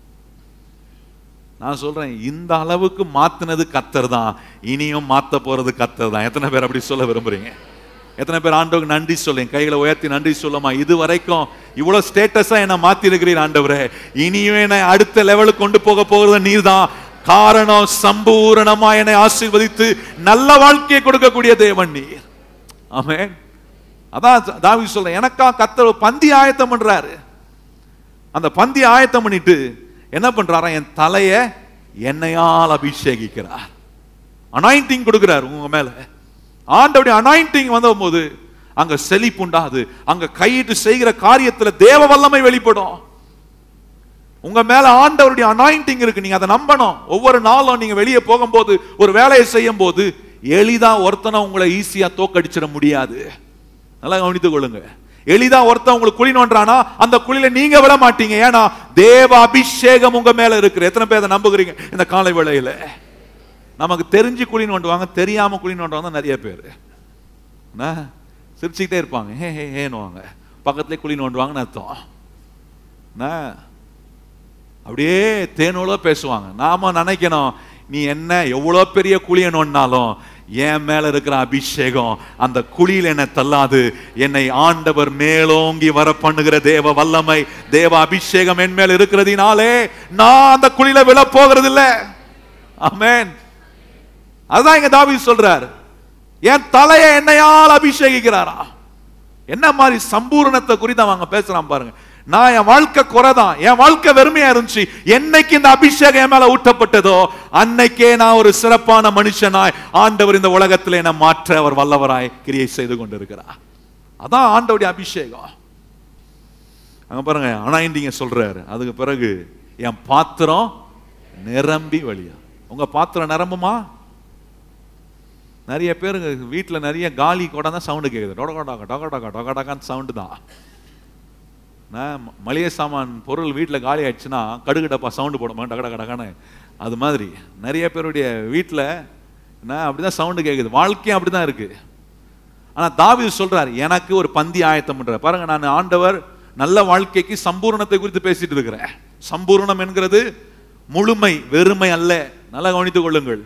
நான் சொல்றேன், இந்த அளவுக்கு மாத்தினது கர்த்தர் தான், இனியும் மாத்த போறது கர்த்தர் தான். எத்தனை பேர் அப்படி சொல்ல விரும்புறீங்க? எத்தனை பேர் ஆண்டவருக்கு நன்றி சொல்லுங்க? கைகளை உயர்த்தி நன்றி சொல்லுமா, இது வரைக்கும் இவ்வளவு ஸ்டேட்டஸா என்ன மாத்தி இருக்கிறீர் ஆண்டவரே, இனியும் என்னை அடுத்த லெவலுக்கு கொண்டு போக போகிறது நீர் தான். காரணம், சம்பூரணமா என்னை ஆசீர்வதித்து நல்ல வாழ்க்கையை கொடுக்கக்கூடிய தேவன் நீர். ஆமென். அதான் தாவீது சொல்ற, எனக்கா கர்த்தர் பந்தி ஆயத்தம் பண்றாரு. அந்த பந்தி ஆயத்தம் பண்ணிட்டு என்ன பண்றாரா, என் தலைய எண்ணெயால் அபிஷேகிக்கிறார். அனாயிண்டிங் கொடுக்கிறார் உங்க மேல. ஆண்டவருடைய அனாயிண்டிங் வந்த போது அங்க செழிப்பு உண்டாது. அங்க கையிட்டு செய்கிற காரியத்துல தேவ வல்லமை வெளிப்படும். உங்க மேல ஆண்டவருடைய அனாயிண்டிங் இருக்கு, நீங்க அதை நம்பணும். ஒவ்வொரு நாளும் நீங்க வெளியே போகும்போது, ஒரு வேலையை செய்யும் போது, எளிதா ஒருத்தனை உங்களை ஈஸியா தோக்கடிச்சிட முடியாது. நல்லா கவனித்துக் கொள்ளுங்க. எளிதா ஒருத்தன் உங்களுக்கு குழி நோன்றானா, அந்த குழியில நீங்க விட மாட்டீங்க. ஏன்னா தேவ அபிஷேகம் உங்க மேல இருக்கு. எத்தனை பேர் அதை நம்புகிறீங்க? இந்த காலை வேளையில நமக்கு தெரிஞ்சு குழி நோண்டுவாங்க, தெரியாம குழி நோண்டுவாங்க நிறைய பேர். சிரிச்சுக்கிட்டே இருப்பாங்க, ஹே ஹே ஹேன்னுவாங்க, பக்கத்துலேயே குழி நோண்டுவாங்கன்னு அர்த்தம். அப்படியே தேனோட பேசுவாங்க. நாம நினைக்கணும், நீ என்ன எவ்வளோ பெரிய குழியை நோண்டினாலும் என் மேல இருக்கிற அபிஷேகம் அந்த குழியில் என்னை தள்ளாது. என்னை ஆண்டவர் மேலோங்கி வர பண்ணுகிற தேவ வல்லமை, தேவ அபிஷேகம் என் மேல இருக்கிறதினாலே நான் அந்த குழியில விழ போகிறது இல்லை. ஆமென். அதுதான் இங்க தாவீது சொல்றார், என் தலையை எண்ணெயால் அபிஷேகிக்கிறாரா. என்ன மாதிரி சம்பூரணத்தை குறித்து அவங்க பேசுறான் பாருங்க. நான் என் வாழ்க்கை குறைதான், என் வாழ்க்கை வெறுமையா இருந்துச்சு, என்னைக்கு இந்த அபிஷேகம் என் மேல ஊட்டப்பட்டதோ அன்னைக்கே நான் ஒரு சிறப்பான மனுஷனாய் ஆண்டவர் இந்த உலகத்தில் என்ன மாற்ற அவர் வல்லவராய் கிரியை செய்து கொண்டிருக்கிறார். அதான் ஆண்டவருடைய அபிஷேகம். அங்க பாருங்க, அனாயிண்டிங்க சொல்றாரு. அதுக்கு பிறகு என் பாத்திரம் நிரம்பி வழியா. உங்க பாத்திரம் நிரம்புமா? நிறைய பேருங்க வீட்டில் நிறைய காலி கூட தான் சவுண்டு கேட்குது, டொடகடாக்கா டொகடாக்கா டொகடாக்கான்னு சவுண்டு தான். மளிகை சாமான் பொருள் வீட்டில் காலி ஆயிடுச்சுன்னா கடுகு டப்பா சவுண்டு போடுமா, டகடா கடகான்னு. அது மாதிரி நிறைய பேருடைய வீட்டில் அப்படிதான் சவுண்டு கேட்குது. வாழ்க்கையும் அப்படிதான் இருக்கு. ஆனால் தாவீது சொல்றார், எனக்கு ஒரு பந்தி ஆயத்தம் பண்றார். பாருங்க, நான் ஆண்டவர் நல்ல வாழ்க்கைக்கு சம்பூர்ணத்தை குறித்து பேசிட்டு இருக்கிறேன். சம்பூர்ணம் என்கிறது முழுமை, வெறுமை அல்ல. நல்லா கவனித்துக் கொள்ளுங்கள்,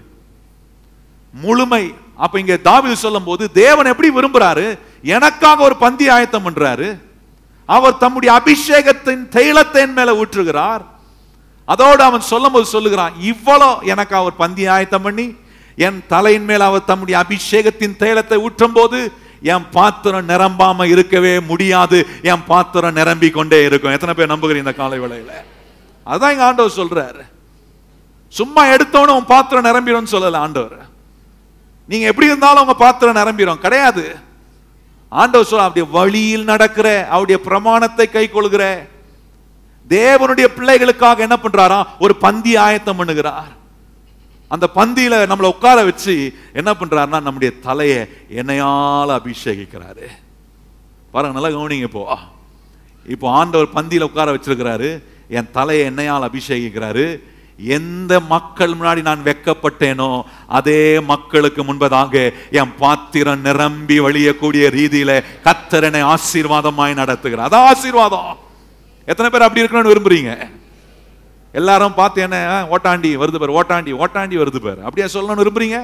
முழுமை. அப்ப இங்க தாவீது சொல்லும் போது தேவன் எப்படி விரும்புறாரு, எனக்காக ஒரு பந்தி ஆயத்தம் பண்றாரு. அவர் தம்முடைய அபிஷேகத்தின் தைலத்தை மேல ஊற்றுகிறார். அதோடு அவன் சொல்லும் போது சொல்லுகிறான், இவ்வளோ எனக்கு அவர் பந்தி ஆயத்தம் பண்ணி என் தலையின் மேல அவர் தம்முடைய அபிஷேகத்தின் தைலத்தை ஊற்றும் போது என் பாத்திரம் நிரம்பாம இருக்கவே முடியாது, என் பாத்திரம் நிரம்பி கொண்டே இருக்கும். எத்தனை பேர் நம்புகிறீங்க இந்த காலை வேளையில? அதான் இங்க ஆண்டவர் சொல்றாரு. சும்மா எடுத்தவனும் உன் பாத்திரம் நிரம்பிடும் சொல்லல ஆண்டவர். நீங்க எப்படி இருந்தாலும் உங்க பாத்திரம் நிரம்பிடும் கிடையாது. ஆண்டவர் சொல்ல, அவருடைய வழியில் நடக்கிற, அவருடைய பிரமாணத்தை கை கொள்கிற தேவனுடைய பிள்ளைகளுக்காக என்ன பண்றாரா, ஒரு பந்தி ஆயத்தம் பண்ணுகிறார். அந்த பந்தியில நம்மளை உட்கார வச்சு என்ன பண்றாருன்னா நம்முடைய தலையை எண்ணெயால் அபிஷேகிக்கிறாரு. பாருங்க, நல்லா கவனிங்க. இப்போ இப்போ ஆண்டவர் பந்தியில உட்கார வச்சிருக்கிறாரு, என் தலையை எண்ணெயால் அபிஷேகிக்கிறாரு. எந்த மக்கள் முன்னாடி நான் வெக்கப்பட்டேனோ அதே மக்களுக்கு முன்பதாக என் பாத்திரம் நிரம்பி வழியக்கூடிய ரீதியில கர்த்தர் என்னை ஆசீர்வாதமாய் நடத்துகிறார். அதான் ஆசீர்வாதம். எத்தனை பேர் அப்படி இருக்கணும்னு விரும்புறீங்க? எல்லாரும் பார்த்து என்ன ஓட்டாண்டி வருது பேர், ஓட்டாண்டி ஓட்டாண்டி வருது பேர், அப்படியே சொல்லணும்னு விரும்புறீங்க?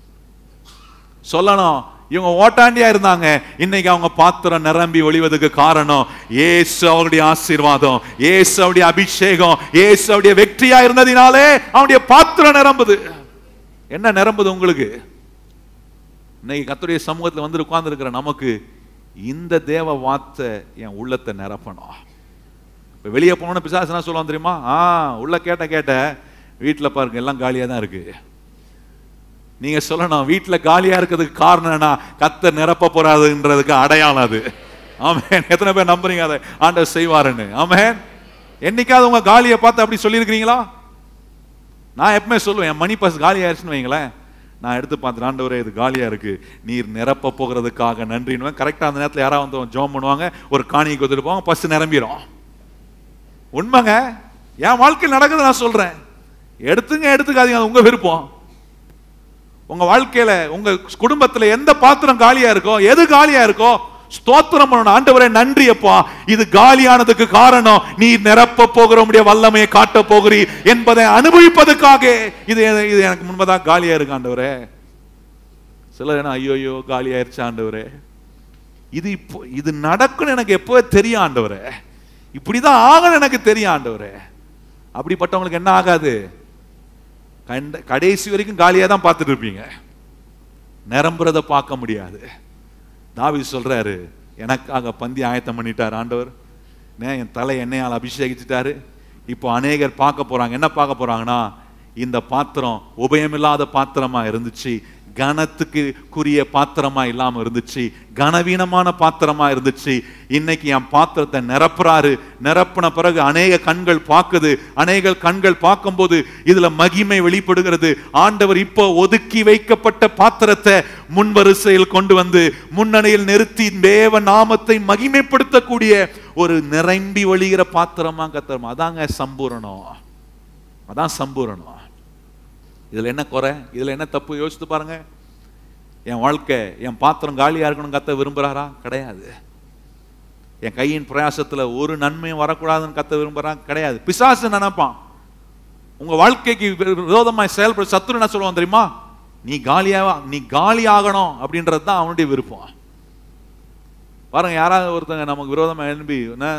சொல்லணும். இவங்க ஓட்டாண்டியா இருந்தாங்க, இன்னைக்கு அவங்க பாத்திரம் நிரம்பி ஒளிவதற்கு காரணம் இயேசு அவருடைய ஆசீர்வாதம், இயேசு அவருடைய அபிஷேகம், இயேசு அவருடைய வெற்றியா இருந்ததினாலே அவருடைய பாத்திரம் நிரம்புது. என்ன நிரம்புது உங்களுக்கு? இன்னைக்கு கர்த்தருடைய சமூகத்தில் வந்து உட்கார்ந்து இருக்கிற நமக்கு இந்த தேவ வார்த்தை என் உள்ளத்தை நிரப்பணும். வெளியே போனோன்னு பிசாசு என்ன சொல்லுவான் தெரியுமா? ஆ உள்ள கேட்ட கேட்ட வீட்டில் பாருங்க எல்லாம் காலியா தான் இருக்கு. நீங்க சொல்லணும், வீட்டுல காலியா இருக்கிறதுக்கு காரணம் என்ன? கர்த்தர் நிரப்ப போறாதுன்றதுக்கு அடையாளம் அது. ஆமென். எத்தனை பேர் நம்புறீங்க அதை ஆண்டவர் செய்வாருன்னு? ஆமென். என்னைக்காவது உங்க காலியை பார்த்து அப்படி சொல்லியிருக்கிறீங்களா? நான் எப்பவுமே சொல்லுவேன், என் மணி பஸ் காலி ஆயிடுச்சுன்னு வைங்களேன், நான் எடுத்து பார்த்து ஆண்டவரே இது காலியா இருக்கு, நீர் நிரப்ப போகிறதுக்காக நன்றின்னு கரெக்டா அந்த நேரத்தில் யாராவது வந்து ஜெபம் பண்ணுவாங்க, ஒரு காணியை கொடுத்துட்டு போவாங்க, பஸ் நிரம்பிடும். உண்மைங்க, என் வாழ்க்கையில் நடக்குது நான் சொல்றேன். எடுத்துங்க எடுத்துக்காதீங்க, அது உங்க விருப்பம். உங்க வாழ்க்கையில உங்க குடும்பத்துல எந்த பாத்திரம் காலியா இருக்கோ, எது காலியா இருக்கோ, ஸ்தோத்திரம் பண்ணணும். ஆண்டவரே நன்றி அப்பா, இது காலியானதுக்கு காரணம் நீ நிரப்ப போகிற உம்முடைய வல்லமையை காட்ட போகிறீர் என்பதை அனுபவிப்பதற்காக. இது இது எனக்கு முன்பதாக காலியா இருக்கு ஆண்டவரே. சிலர் என்ன ஐயோ ஐயோ காலி ஆயிருச்சு ஆண்டவரே, இது இப்போ இது நடக்குன்னு எனக்கு எப்போ தெரியும் ஆண்டவரே, இப்படிதான் ஆகணும் எனக்கு தெரியும் ஆண்டவரே. அப்படிப்பட்டவங்களுக்கு என்ன ஆகாது, கடைசி வரைக்கும் காலியா தான் பார்த்துட்டு இருப்பீங்க, நிரம்புறத பார்க்க முடியாது. தாவீது சொல்றாரு, எனக்காக பந்தி ஆயத்தம் பண்ணிட்டார் ஆண்டவர், என் தலை எண்ணெயால் அபிஷேகிச்சுட்டாரு. இப்போ அநேகர் பார்க்க போறாங்க. என்ன பார்க்க போறாங்கன்னா, இந்த பாத்திரம் உபயமில்லாத பாத்திரமா இருந்துச்சு, கனத்துக்கு குறிய பாத்திரமா இல்லாம இருந்துச்சு, கனவீனமான பாத்திரமா இருந்துச்சு. இன்னைக்கு என் பாத்திரத்தை நிரப்புறாரு. நிரப்பின பிறகு அநேக கண்கள் பார்க்குது. அநேக கண்கள் பார்க்கும்போது இதுல மகிமை வெளிப்படுகிறது. ஆண்டவர் இப்போ ஒதுக்கி வைக்கப்பட்ட பாத்திரத்தை முன்வரிசையில் கொண்டு வந்து முன்னணியில் நிறுத்தி தேவ நாமத்தை மகிமைப்படுத்தக்கூடிய ஒரு நிரம்பி வழிகிற பாத்திரமா கத்தரமா. அதாங்க சம்பூரணம், அதான் சம்பூரணம். இதுல என்ன குறை, இதுல என்ன தப்பு யோசித்து பாருங்க. என் வாழ்க்கை, என் பாத்திரம் காலியா இருக்கணும் கத்த விரும்புறாரா? கிடையாது. என் கையின் பிரயாசத்துல ஒரு நன்மையும் வரக்கூடாதுன்னு கத்த விரும்புறான்? கிடையாது. பிசாசு நினைப்பான், உங்க வாழ்க்கைக்கு விரோதமாய் செயல்பட சத்துரு என்ன சொல்லுவான் தெரியுமா, நீ காலியா நீ காலி ஆகணும் அப்படின்றது தான் அவனுடைய விருப்பம். பாருங்க, யாராவது ஒருத்தங்க நமக்கு விரோதமா எழுப்பி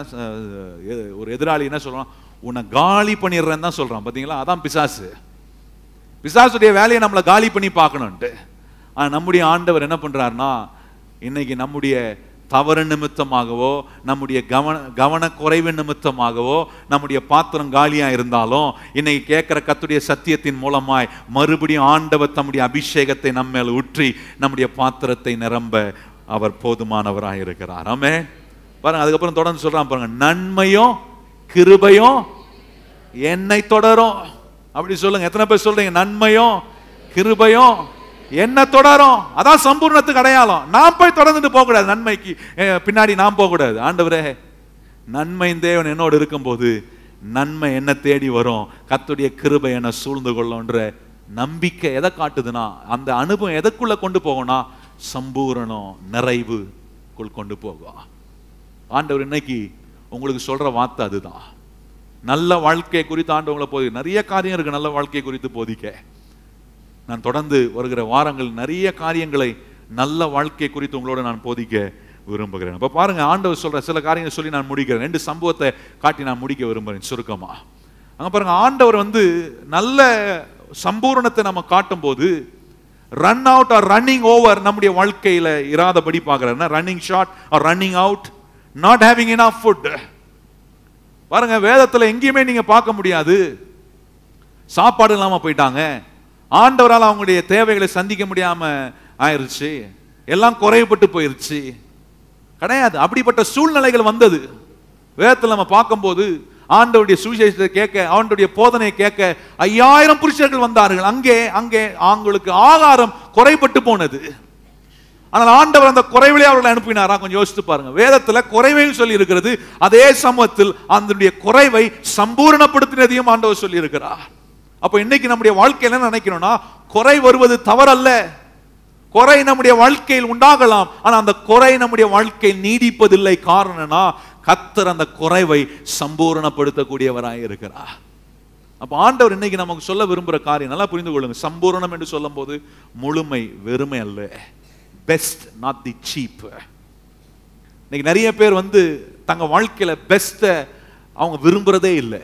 ஒரு எதிராளி என்ன சொல்றான், உன்னை காலி பண்ணிடுறேன்னு தான் சொல்றான். பாத்தீங்களா, அதான் பிசாசு. பிசாசுடைய வேலையை நம்மளை காலி பண்ணி பார்க்கணும்ட்டு. ஆனா நம்முடைய ஆண்டவர் என்ன பண்றாருன்னா, இன்னைக்கு நம்முடைய தவறு நிமித்தமாகவோ, நம்முடைய கவன கவனக்குறைவு நிமித்தமாகவோ நம்முடைய பாத்திரம் காலியா இருந்தாலும், இன்னைக்கு கேட்கிற கர்த்தருடைய சத்தியத்தின் மூலமாய் மறுபடியும் ஆண்டவர் தம்முடைய அபிஷேகத்தை நம்ம மேல ஊற்றி நம்முடைய பாத்திரத்தை நிரம்ப அவர் போதுமானவராக இருக்கிறார். ஆமென். பாருங்க, அதுக்கப்புறம் தொடர்ந்து சொல்றான் பாருங்க, நன்மையும் கிருபையும் என்னை தொடரும். அப்படி சொல்லுங்க. எத்தனை பேர் சொல்றீங்க, நன்மையும் கிருபையும் என்ன தொடரும்? அதான் சம்பூர்ணத்துக்கு அடையாளம். நான் போய் தொடர்ந்துட்டு போக கூடாது, நன்மைக்கு பின்னாடி நான் போக கூடாது. ஆண்டவரே, நன்மையின் தேவன் என்னோடு இருக்கும்போது நன்மை என்ன தேடி வரும், கர்த்தருடைய கிருபை என்ன சூழ்ந்து கொள்ளும்ன்ற நம்பிக்கை எதை காட்டுதுன்னா, அந்த அனுபவம் எதற்குள்ள கொண்டு போகும்னா, சம்பூரணம் நிறைவுக்குள் கொண்டு போகும். ஆண்டவர் இன்னைக்கு உங்களுக்கு சொல்ற வார்த்தை அதுதான். நல்ல வாழ்க்கை குறித்து ஆண்டவங்களை போதி, நிறைய காரியம் இருக்கு நல்ல வாழ்க்கை குறித்து போதிக்க. நான் தொடர்ந்து வருகிற வாரங்கள் நிறைய காரியங்களை நல்ல வாழ்க்கை குறித்து உங்களோட நான் போதிக்க விரும்புகிறேன். அப்ப பாருங்க, ஆண்டவர் சொல்ற சில காரியங்களை சொல்லி நான் முடிக்கிறேன். ரெண்டு சம்பவத்தை காட்டி நான் முடிக்க விரும்புகிறேன் சுருக்கமா. அங்க பாருங்க, ஆண்டவர் வந்து நல்ல சம்பூரணத்தை நம்ம காட்டும் போது run out or running over நம்முடைய வாழ்க்கையில இராதபடி பார்க்கிறேன். Running short or running out, not having enough food. பாருங்க, வேதத்துல எங்கேயுமே நீங்க பார்க்க முடியாது சாப்பாடு இல்லாம போயிட்டாங்க, ஆண்டவரால் அவங்களுடைய தேவைகளை சந்திக்க முடியாம ஆயிருச்சு, எல்லாம் குறைவுபட்டு போயிருச்சு. கிடையாது. அப்படிப்பட்ட சூழ்நிலைகள் வந்தது. வேதத்தில் நம்ம பார்க்கும்போது ஆண்டவருடைய சுவிசேஷத்தை கேட்க, ஆண்டவருடைய போதனையை கேட்க ஐயாயிரம் புருஷர்கள் வந்தார்கள். அங்கே அங்கே அவங்களுக்கு ஆகாரம் குறைபட்டு போனது. ஆனால் ஆண்டவர் அந்த குறைவிலே அவர்களை அனுப்பினாரா? கொஞ்சம் யோசித்து பாருங்க. வேதத்துல குறைவையும் சொல்லி இருக்கிறது, அதே சமயத்தில் அந்த குறைவை சம்பூரணப்படுத்தினதையும் ஆண்டவர் சொல்லி இருக்கிறார். அப்ப இன்னைக்கு நம்முடைய வாழ்க்கையில என்ன நினைக்கணும்னா, குறை வருவது தவறல்ல. குறை நம்முடைய வாழ்க்கையில் உண்டாகலாம், ஆனா அந்த குறை நம்முடைய வாழ்க்கையில் நீடிப்பதில்லை. காரணம்னா, கர்த்தர் அந்த குறைவை சம்பூரணப்படுத்தக்கூடியவராய் இருக்கிறார். அப்ப ஆண்டவர் இன்னைக்கு நமக்கு சொல்ல விரும்புற காரியம் நல்லா புரிந்து கொள்ளுங்க. சம்பூரணம் என்று சொல்லும் போது முழுமை, வெறுமை அல்ல. Best, not the cheap. இன்னைக்கு நிறைய பேர் வந்து தங்க வாழ்க்கையில பெஸ்ட அவங்க விரும்புறதே இல்லை.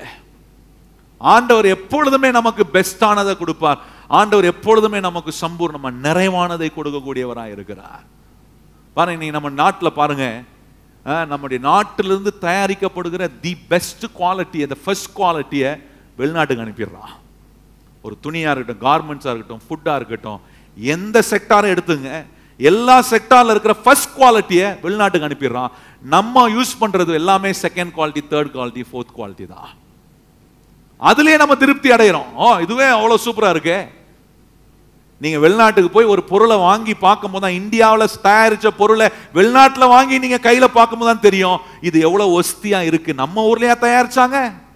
ஆண்டவர் எப்பொழுதுமே நமக்கு பெஸ்டானதை கொடுப்பார். ஆண்டவர் எப்பொழுதுமே நமக்கு சம்பூர்ணமா நிறைவானதை கொடுக்கக்கூடியவராக இருக்கிறார். பாருங்க, நீங்க நம்ம நாட்டில் பாருங்க, நம்முடைய நாட்டிலிருந்து தயாரிக்கப்படுகிற தி பெஸ்ட் குவாலிட்டி, அந்த ஃபர்ஸ்ட் குவாலிட்டியை வெளிநாட்டுக்கு அனுப்பிடுறான். ஒரு துணியா இருக்கட்டும், கார்மெண்ட்ஸா இருக்கட்டும், ஃபுட்டா இருக்கட்டும், எந்த செக்டாரை எடுத்துங்க, எல்லா செக்டார்ல இருக்கிற ஃபர்ஸ்ட் குவாலிட்டியை வெளிநாட்டுக்கு அனுப்பிடுறான். நம்ம யூஸ் பண்றது எல்லாமே second quality, third quality, fourth quality தான். அதுலயே நம்ம திருப்தி அடைகிறோம். ஓ, இதுவே அவ்வளவு சூப்பரா இருக்கு. நீங்க வெளிநாட்டுக்கு போய் ஒரு பொருளை வாங்கி பார்க்கும் போது தான், இந்தியாவில் தயாரிச்ச பொருளை வெளிநாட்டில் வாங்கி நீங்க கையில பார்க்கும் போது தான் தெரியும் இது எவ்வளவு ஒஸ்தியா இருக்கு. நம்ம ஊர்லயா தயாரிச்சாங்க?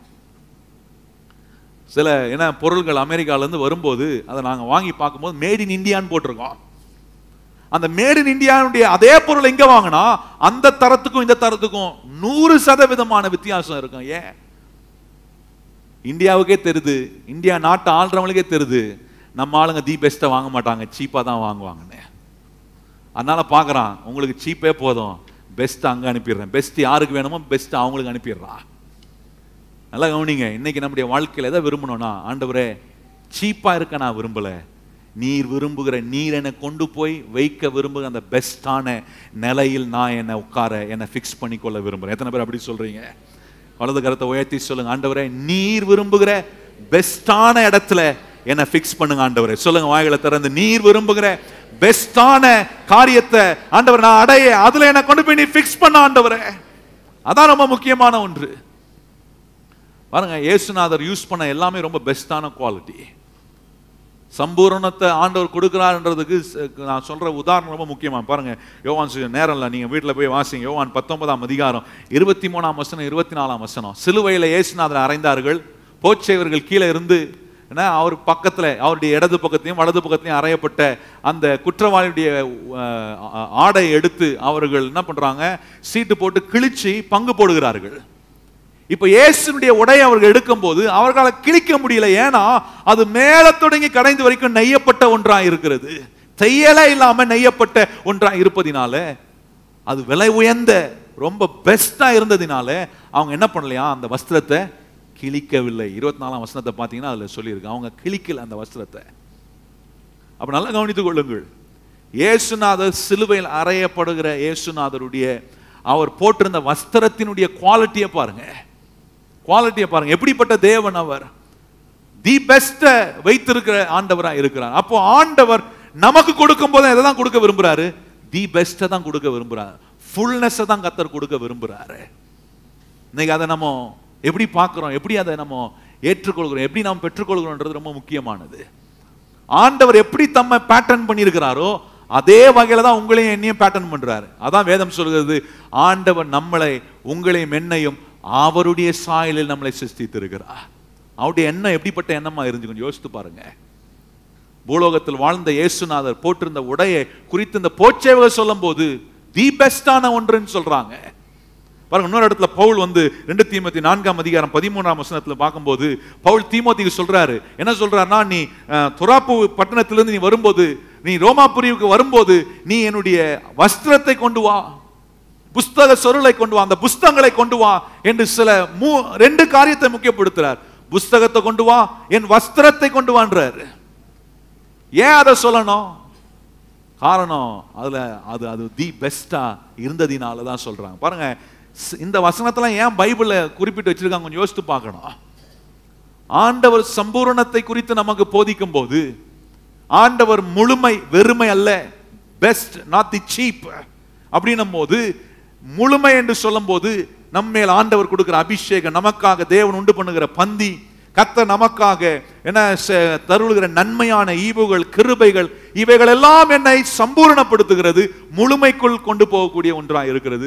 சில என்ன பொருள்கள் அமெரிக்கால இருந்து வரும்போது அதை நாங்க வாங்கி பார்க்கும்போது மேட் இன் இந்தியான்னு போட்டிருக்கோம். அந்த மேட் இன் இந்தியாவுடைய அதே பொருள் எங்க வாங்கினா அந்த தரத்துக்கும் இந்த தரத்துக்கும் நூறு சதவீதமான வித்தியாசம் இருக்கும். ஏன்? இந்தியாவுக்கே தெரியுது, இந்தியா நாட்டை ஆள்றவங்களுக்கே தெரியுது நம்ம ஆளுங்க தி பெஸ்ட்டை வாங்க மாட்டாங்க, சீப்பா தான் வாங்குவாங்கன்னு. அதனால பார்க்குறான், உங்களுக்கு சீப்பே போதும், பெஸ்ட் அங்கே அனுப்பிடுறேன், பெஸ்ட் யாருக்கு வேணுமோ பெஸ்ட் அவங்களுக்கு அனுப்பிடுறான். நல்லா கவனிங்க, இன்னைக்கு நம்முடைய வாழ்க்கையில் எதை விரும்பணும்னா, ஆண்டவரே சீப்பா இருக்க நான் விரும்பல, நீர் விரும்புகிற, நீர் என்னை கொண்டு போய் வைக்க விரும்புகிற அந்த பெஸ்டான நிலையில் நான் என்னை உட்கார என்னை ஃபிக்ஸ் பண்ணிக்கொள்ள விரும்புகிறேன். எத்தனை பேர் அப்படி சொல்றீங்க? வலது கரத்தை உயர்த்தி சொல்லுங்க, ஆண்டவரே நீர் விரும்புகிற பெஸ்டான இடத்துல என்னை ஃபிக்ஸ் பண்ணுங்க ஆண்டவரே. சொல்லுங்க வாய்களை திறந்து, நீர் விரும்புகிற பெஸ்டான காரியத்தை ஆண்டவர் நான் அடைய, அதுல என்னை கொண்டு போய் நீ ஃபிக்ஸ் பண்ண ஆண்டவரே. அதான் ரொம்ப முக்கியமான ஒன்று. பாருங்க, இயேசுநாதர் யூஸ் பண்ண எல்லாமே ரொம்ப பெஸ்டான குவாலிட்டி. சம்பூரணத்தை ஆண்டவர் கொடுக்கிறார்ன்றதுக்கு நான் சொல்ற உதாரணம் ரொம்ப முக்கியமா. பாருங்க, யோவான் நேரம் இல்லை, நீங்க வீட்டில் போய் வாசிங்க. யோவான் பத்தொன்பதாம் அதிகாரம் இருபத்தி மூணாம் வசனம் இருபத்தி நாலாம் வசனம். சிலுவையில் இயேசுநாதர் அறைந்தார்கள், போச்சேவர்கள் கீழே இருந்து அவர் பக்கத்துல, அவருடைய இடது பக்கத்திலையும் வலது பக்கத்திலையும் அறையப்பட்ட அந்த குற்றவாளியுடைய ஆடை எடுத்து அவர்கள் என்ன பண்றாங்க, சீட்டு போட்டு கிழிச்சு பங்கு போடுகிறார்கள். இப்ப இயேசுனுடைய உடையை அவர்கள் எடுக்கும் போது அவர்களால் கிழிக்க முடியல. ஏன்னா அது மேல தொடங்கி கடைந்து வரைக்கும் நெய்யப்பட்ட ஒன்றா இருக்கிறது. தையலே இல்லாம நெய்யப்பட்ட ஒன்றா இருப்பதினால, அது விலை உயர்ந்த ரொம்ப பெஸ்டா இருந்ததினால அவங்க என்ன பண்ணலையா, அந்த வஸ்திரத்தை கிழிக்கவில்லை. இருபத்தி நாலாம் வசனத்தை பார்த்தீங்கன்னா அதுல சொல்லியிருக்கு, அவங்க கிழிக்கல அந்த வஸ்திரத்தை. அப்ப நல்லா கவனித்துக் கொள்ளுங்கள், இயேசுநாதர் சிலுவையில் அறையப்படுகிற இயேசுநாதருடைய அவர் போட்டிருந்த வஸ்திரத்தினுடைய குவாலிட்டியை பாருங்க, குவாலிட்டியை பாருங்க. எப்படிப்பட்ட தேவன் அவர், தி பெஸ்ட் வைத்திருக்கிற ஆண்டவரா இருக்கிறார். அப்போ ஆண்டவர் நமக்கு கொடுக்கும் போது எதை தான் கொடுக்க விரும்புறாரு, தி பெஸ்ட் தான் கொடுக்க விரும்புறாரு, ஃபுல்னஸ் தான் கர்த்தர் கொடுக்க விரும்புறாரு. இன்னைக்கு அதை நம்ம எப்படி பார்க்கிறோம், எப்படி அதை நம்ம ஏற்றுக்கொள்கிறோம், எப்படி நாம் பெற்றுக்கொள்கிறோம்ன்றது ரொம்ப முக்கியமானது. ஆண்டவர் எப்படி தம்மை பேட்டர்ன் பண்ணியிருக்கிறாரோ அதே வகையில தான் உங்களையும் என்னையும் பேட்டர்ன் பண்றாரு. அதான் வேதம் சொல்கிறது, ஆண்டவர் நம்மளை உங்களையும் என்னையும் அவருடைய சாயலில் நம்மளை சிருஷ்டித்திருக்கிறார். அவருடைய எண்ணம் எப்படிப்பட்ட எண்ணமா இருந்து கொஞ்சம் யோசித்து பாருங்க. பூலோகத்தில் வாழ்ந்த இயேசுநாதர் போட்டிருந்த உடையை குறித்து இந்த போச்சேவகர் சொல்லும் போது தி பெஸ்டான ஒன்றுன்னு சொல்றாங்க. பாருங்க, இன்னொரு இடத்துல பவுல் வந்து ரெண்டு தீமோத்தி நான்காம் அதிகாரம் பதிமூன்றாம் வசனத்துல பார்க்கும்போது பவுல் தீமோத்திக்கு சொல்றாரு, என்ன சொல்றாருன்னா, நீ துராப்பு பட்டணத்திலிருந்து நீ வரும்போது, நீ ரோமாபுரிவுக்கு வரும்போது நீ என்னுடைய வஸ்திரத்தை கொண்டு வா, புஸ்தக சொருளை கொண்டு வா, அந்த புஸ்தகங்களை கொண்டு வா என்று சில மூ ரெண்டு காரியத்தை முக்கியப்படுத்துறார். புஸ்தகத்தை கொண்டு வா, என் வஸ்திரத்தை கொண்டு வான்றாரு. ஏன் அதை சொல்லணும்? காரணம் அதுல அது அது தி பெஸ்டா இருந்ததினால தான் சொல்றாங்க. பாருங்க, இந்த வசனத்துல ஏன் பைபிளை குறிப்பிட்டு வச்சிருக்காங்க கொஞ்சம் யோசித்து பார்க்கணும். ஆண்டவர் சம்பூரணத்தை குறித்து நமக்கு போதிக்கும் போது, ஆண்டவர் முழுமை வெறுமை அல்ல, பெஸ்ட் நாட் தி சீப் அப்படின்னும் போது, முழுமை என்று சொல்லும் போது நம்மேல் ஆண்டவர் கொடுக்கிற அபிஷேகம், நமக்காக தேவன் உண்டு பண்ணுகிற பந்தி, கர்த்தர் நமக்காக என்ன தருளுகிற நன்மையான ஈவுகள், கிருபைகள், இவைகள் எல்லாம் என்னை சம்பூரணப்படுத்துகிறது, முழுமைக்குள் கொண்டு போகக்கூடிய ஒன்றாக இருக்கிறது.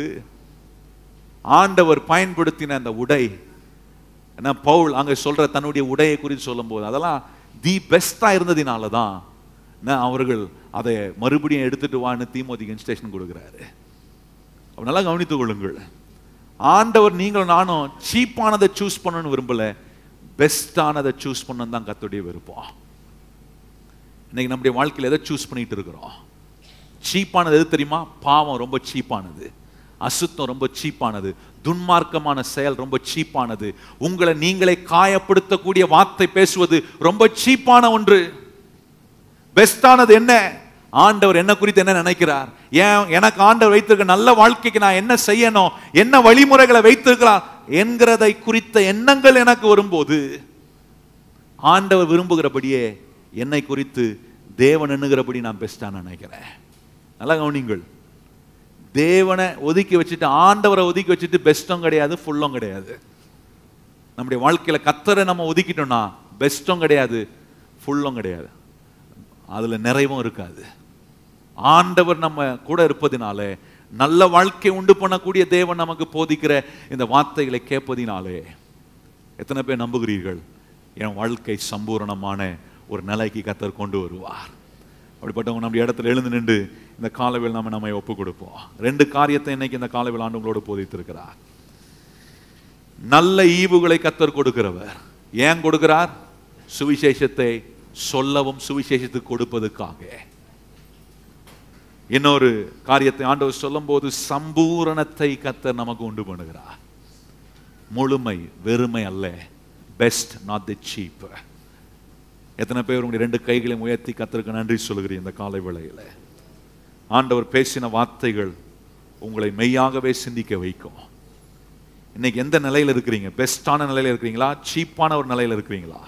ஆண்டவர் பயன்படுத்தின அந்த உடை, என்ன பவுல் அங்க சொல்ற தன்னுடைய உடையை குறித்து சொல்லும் போது அதெல்லாம் தி பெஸ்டா இருந்ததினால தான் அவர்கள் அதை மறுபடியும் எடுத்துட்டு வான்னு தீமோத்திக்கு இன்ஸ்ட்ரக்ஷன் கொடுக்கிறாரு. நல்லா கவனித்துக் கொள்ளுங்கள், ஆண்டவர் நீங்களும் நானும் சீப்பானதை சூஸ் பண்ணணும்னு விரும்பல, பெஸ்டானதை சூஸ் பண்ணணும் தான் கர்த்தருடைய விருப்பம். இன்னைக்கு நம்முடைய வாழ்க்கையில் எதை சூஸ் பண்ணிட்டு இருக்கிறோம்? சீப்பானது எது தெரியுமா? பாவம் ரொம்ப சீப்பானது, அசுத்தம் ரொம்ப சீப்பானது, துன்மார்க்கமான செயல் ரொம்ப சீப்பானது, உங்களை நீங்களே காயப்படுத்தக்கூடிய வார்த்தை பேசுவது ரொம்ப சீப்பான ஒன்று. பெஸ்டானது என்ன? ஆண்டவர் என்ன குறித்து என்ன நினைக்கிறார், ஏன் எனக்கு ஆண்டவர் வைத்திருக்க நல்ல வாழ்க்கைக்கு நான் என்ன செய்யணும், என்ன வழிமுறைகளை வைத்திருக்கிறார் என்கிறதை குறித்த எண்ணங்கள் எனக்கு வரும்போது, ஆண்டவர் விரும்புகிறபடியே என்னை குறித்து தேவன் எண்ணுகிறபடி நான் பெஸ்டா நினைக்கிறேன். நல்லா கவனிங்கள், தேவனை ஒதுக்கி வச்சுட்டு ஆண்டவரை ஒதுக்கி வச்சுட்டு பெஸ்டும் கிடையாது, ஃபுல்லும் கிடையாது. நம்முடைய வாழ்க்கையில கர்த்தரை நம்ம ஒதுக்கிட்டோம்னா பெஸ்டும் கிடையாது, ஃபுல்லும் கிடையாது. அதுல நிறைவும் இருக்காது. ஆண்டவர் நம்ம கூட இருப்பதினாலே, நல்ல வாழ்க்கை உண்டு பண்ணக்கூடிய தேவன் நமக்கு போதிக்கிற இந்த வார்த்தைகளை கேட்பதினாலே எத்தனை பேர் நம்புகிறீர்கள் என் வாழ்க்கை சம்பூரணமான ஒரு நிலைக்கு கர்த்தர் கொண்டு வருவார்? அப்படிப்பட்டவங்க நம்ம இடத்துல எழுந்து நின்று இந்த காலவில் நம்ம நம்மை ஒப்பு கொடுப்போம். ரெண்டு காரியத்தை இன்னைக்கு இந்த காலவில் ஆண்டவங்களோடு போதித்திருக்கிறார். நல்ல ஈவுகளை கர்த்தர் கொடுக்கிறவர். ஏன் கொடுக்கிறார்? சுவிசேஷத்தை சொல்லவும் சுவிசேஷத்துக்கு கொடுப்பதற்காக. இன்னொரு காரியத்தை ஆண்டவர் சொல்லும் போது சம்பூரணத்தை கர்த்தர் நமக்கு உண்டு பண்ணுகிறார். முழுமை, வெறுமை அல்ல. Best, not the cheap. எத்தனை பேர் உங்களுடைய ரெண்டு கைகளையும் உயர்த்தி கர்த்தருக்கு நன்றி சொல்கிறீங்க இந்த காலை வேளையில? ஆண்டவர் பேசின வார்த்தைகள் உங்களை மெய்யாகவே சிந்திக்க வைக்கும். இன்னைக்கு எந்த நிலையில் இருக்கிறீங்க? பெஸ்டான நிலையில் இருக்கிறீங்களா? சீப்பான ஒரு நிலையில் இருக்கிறீங்களா?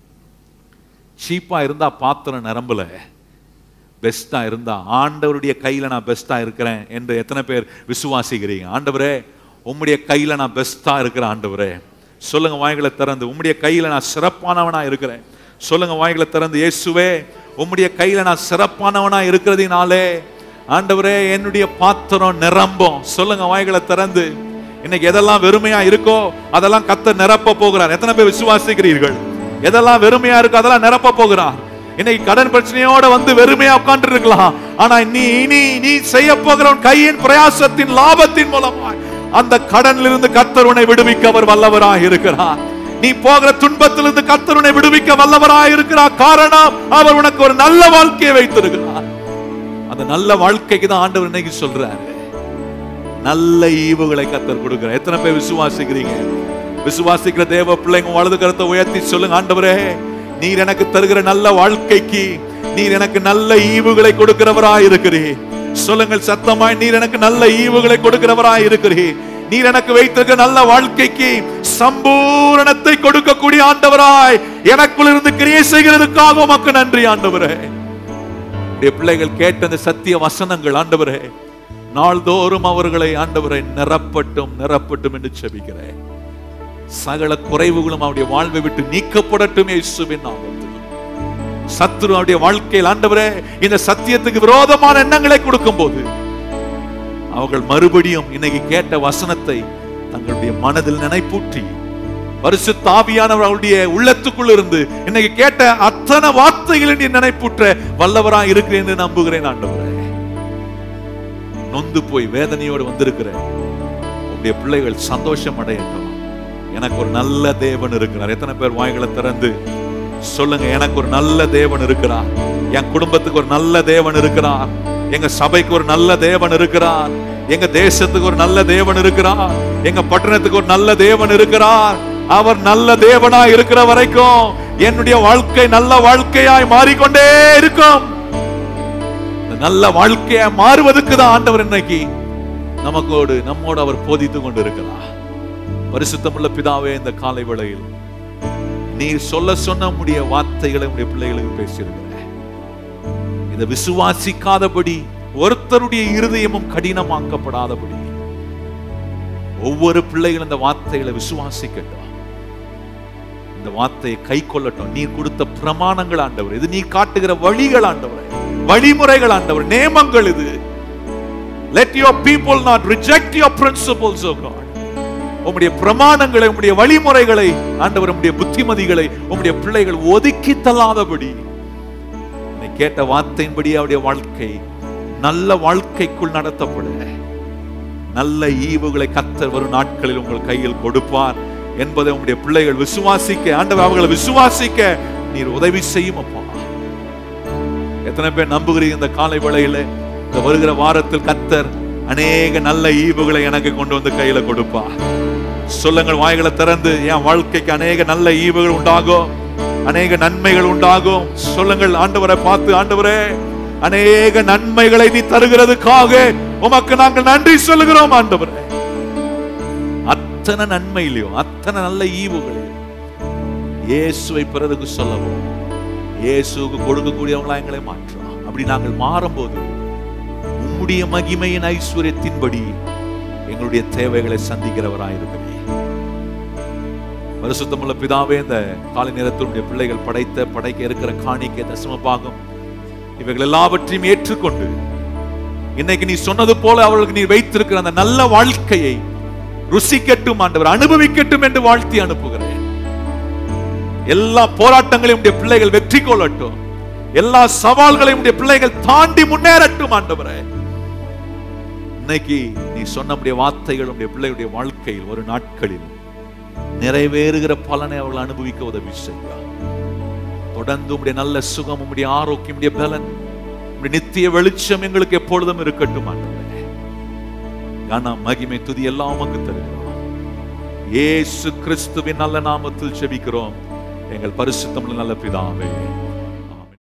சீப்பா இருந்தா பாத்திரம் நிரம்பல. பெஸ்டா இருந்தா ஆண்டவருடைய கையில நான் பெஸ்டா இருக்கிறேன் என்று எத்தனை பேர் விசுவாசிக்கிறீங்க? ஆண்டவரே, உம்முடைய கையில நான் பெஸ்டா இருக்கிறேன். ஆண்டவரே, சொல்லுங்க வாய்களை திறந்து, உம்முடைய கையில நான் சிறப்பானவனா இருக்கிறேன். சொல்லுங்க வாய்களை திறந்து, இயேசுவே, உம்முடைய கையில நான் சிறப்பானவனா இருக்கிறதுனாலே ஆண்டவரே என்னுடைய பாத்திரம் நிரம்பும். சொல்லுங்க வாய்களை திறந்து. இன்னைக்கு எதெல்லாம் வெறுமையா இருக்கோ அதெல்லாம் கர்த்தர் நிரப்ப போகிறார். எத்தனை பேர் விசுவாசிக்கிறீர்கள்? எதெல்லாம் வெறுமையா இருக்கோ அதெல்லாம் நிரப்ப போகிறார். இன்னைக்கு கடன் பிரச்சனையோட வந்து வெறுமையா உட்கார்ந்து இருக்கலாம். ஆனா நீ இனி நீ செய்ய போகிற கையின் பிரயாசத்தின் லாபத்தின் மூலமாக அந்த கடனில் இருந்து கர்த்தர் உன்னை விடுவிக்க அவர் வல்லவராக இருக்கிறார். நீ போகிற துன்பத்திலிருந்து கர்த்தர் உன்னை விடுவிக்க வல்லவராக இருக்கிறார். காரணம், அவர் உனக்கு ஒரு நல்ல வாழ்க்கையை வைத்திருக்கிறார். அந்த நல்ல வாழ்க்கைக்கு தான் ஆண்டவர் இன்னைக்கு சொல்றாரு. நல்ல ஈவுகளை கர்த்தர் கொடுக்கிறார். எத்தனை பேர் விசுவாசிக்கிறீங்க? விசுவாசிக்கிற தேவ பிள்ளைங்க வலது கரத்தை உயர்த்தி சொல்லுங்க, ஆண்டவரே, நீர் எனக்கு தருகிற நல்ல வாழ்க்கைக்கு நீர் எனக்கு நல்ல ஈவுகளை கொடுக்கிறவராய் இருக்கிறீர். சொல்லுங்கள் சத்தமாய், நீர் எனக்கு நல்ல ஈவுகளை கொடுக்கிறவராய் இருக்கிறீர். நீர் எனக்கு வைத்திருக்கிற நல்ல வாழ்க்கைக்கு சம்பூரணத்தை கொடுக்கக்கூடிய ஆண்டவராய் எனக்குள் இருந்து கிரியை செய்கிறதுக்காக உமக்கு நன்றி ஆண்டவரே. பிள்ளைகள் கேட்ட அந்த சத்திய வசனங்கள் ஆண்டவரே நாள்தோறும் அவர்களை ஆண்டவரை நிரப்பட்டும் நிரப்பட்டும் என்று செபிக்கிறேன். சகல குறைவுகளும் அவருடைய வாழ்வை விட்டு நீக்கப்படட்டும் இயேசுவின் நாமத்தில். சத்துரு அவருடைய வாழ்க்கையில் ஆண்டவரே இந்த சத்தியத்துக்கு விரோதமான எண்ணங்களை கொடுக்கும் போது அவர்கள் மறுபடியும் இன்னைக்கு கேட்ட வசனத்தை தங்களுடைய மனதில் நினைப்பூட்டி பரிசுத்த ஆவியானவர் அவருடைய உள்ளத்துக்குள் இருந்து இன்னைக்கு கேட்ட அத்தனை வார்த்தைகளை நினைப்பூற்ற வல்லவராய் இருக்கிறேன் என்று நம்புகிறேன் ஆண்டவரே. நொந்து போய் வேதனையோடு வந்திருக்கிறேன் உங்களுடைய பிள்ளைகள் சந்தோஷம் அடையட்டும். எனக்கு ஒரு நல்ல தேவன் இருக்கிறார். எத்தனை பேர் வாய்களை திறந்து சொல்லுங்க, எனக்கு ஒரு நல்ல தேவன் இருக்கிறார். என் குடும்பத்துக்கு ஒரு நல்ல தேவன் இருக்கிறார். எங்க சபைக்கு ஒரு நல்ல தேவன் இருக்கிறார். எங்க தேசத்துக்கு ஒரு நல்ல தேவன் இருக்கிறார். எங்க பட்டணத்துக்கு ஒரு நல்ல தேவன் இருக்கிறார். அவர் நல்ல தேவனா இருக்கிற வரைக்கும் என்னுடைய வாழ்க்கை நல்ல வாழ்க்கையாய் மாறிக்கொண்டே இருக்கும். நல்ல வாழ்க்கையா மாறுவதற்கு தான் ஆண்டவர் இன்னைக்கு நமக்கோடு நம்மோடு அவர் போதித்து கொண்டு இருக்கிறார். பரிசுத்தமுள்ள பிதாவே, இந்த காலை வேளையில் நீர் சொல்ல சொன்ன உம்முடைய வார்த்தைகளை உம்முடைய பிள்ளைகளுக்கு பேசியிருக்கிற இதை விசுவாசிக்காதபடி ஒருத்தருடைய இருதயமும் கடினமாக்கப்படாதபடி ஒவ்வொரு பிள்ளைகளும் இந்த வார்த்தைகளை விசுவாசிக்கட்டும். இந்த வார்த்தையை கை கொள்ளட்டும். நீர் கொடுத்த பிரமாணங்கள் ஆண்டவர், இது நீ காட்டுகிற வழிகள் ஆண்டவர், வழிமுறைகள் ஆண்டவர், நேமங்கள் இது. Let your people not reject your principles, oh God. உம்முடைய பிரமாணங்களை, உம்முடைய வழிமுறைகளை ஆண்டவர், உம்முடைய புத்திமதிகளை உம்முடைய பிள்ளைகள் ஒதுக்கி தள்ளாதபடி நீ கேட்ட வார்த்தையின்படி அவருடைய வாழ்க்கை நல்ல வாழ்க்கைக்குள் நடத்தப்பட நல்ல ஈவுகளை கர்த்தர் வரும் நாட்களில் உங்கள் கையில் கொடுப்பார் என்பதை உங்களுடைய பிள்ளைகள் விசுவாசிக்க ஆண்டவர் அவர்களை விசுவாசிக்க நீர் உதவி செய்யும் அப்பா. எத்தனை பேர் நம்புகிறீங்க இந்த காலை வேளையில இந்த வருகிற வாரத்தில் கர்த்தர் அநேக நல்ல ஈவுகளை எனக்கு கொண்டு வந்து கையில கொடுப்பார்? சொல்லுங்கள் வாய்களை திறந்து, என் வாழ்க்கைக்கு அநேக நல்ல ஈவுகள் உண்டாகும், அநேக நன்மைகள் உண்டாகும். சொல்லுங்கள் ஆண்டவரை பார்த்து, ஆண்டவரே அநேக நன்மைகளை நீ தருகிறதுக்காக உமக்கு நாங்கள் நன்றி சொல்லுகிறோம் ஆண்டவரே. அத்தனை நன்மையிலையும் அத்தனை நல்ல ஈவுகளையும் இயேசுவை பிறருக்கு சொல்லவும் இயேசுக்கு கொடுக்கக்கூடியவங்களா எங்களை மாற்றலாம். அப்படி நாங்கள் மாறும்போது உம்முடைய மகிமையின் ஐஸ்வர்யத்தின்படி எங்களுடைய தேவைகளை சந்திக்கிறவராயிருக்கிறீர். பரிசுத்தமுள்ள பிதாவே, இந்த காலை நேரத்தில் உடைய பிள்ளைகள் படைத்த படைக்க இருக்கிற காணிக்கை தசம பாகம் இவைகள் எல்லாவற்றையும் ஏற்றுக்கொண்டு இன்னைக்கு நீ சொன்னது போல அவர்களுக்கு நீ வைத்திருக்கிற அந்த நல்ல வாழ்க்கையை ருசிக்கட்டும் ஆண்டவர், அனுபவிக்கட்டும் என்று வாழ்த்தி அனுப்புகிறேன். எல்லா போராட்டங்களையும் உடைய பிள்ளைகள் வெற்றி கொள்ளட்டும். எல்லா சவால்களையும் உடைய பிள்ளைகள் தாண்டி முன்னேறட்டும் ஆண்டவரே. இன்னைக்கு நீ சொன்ன வார்த்தைகள் உடைய பிள்ளைகளுடைய வாழ்க்கையில் ஒரு நாட்களில் நிறைவேறுகிற பலனை அவர்கள் அனுபவிக்க உதவி செய்ய. தொடர்ந்து உடைய நல்ல சுகம், உடைய ஆரோக்கியம், உடைய பலன், உடைய நித்திய வெளிச்சம் எங்களுக்கு எப்பொழுதும் இருக்கட்டும் ஆண்டவரே. கன மகிமை துதி எல்லாம் உமக்கு தருகிறோம். இயேசு கிறிஸ்துவின் நல்ல நாமத்தில் ஜெபிக்கிறோம் எங்கள் பரிசுத்தமுள்ள நல்ல பிதாவே.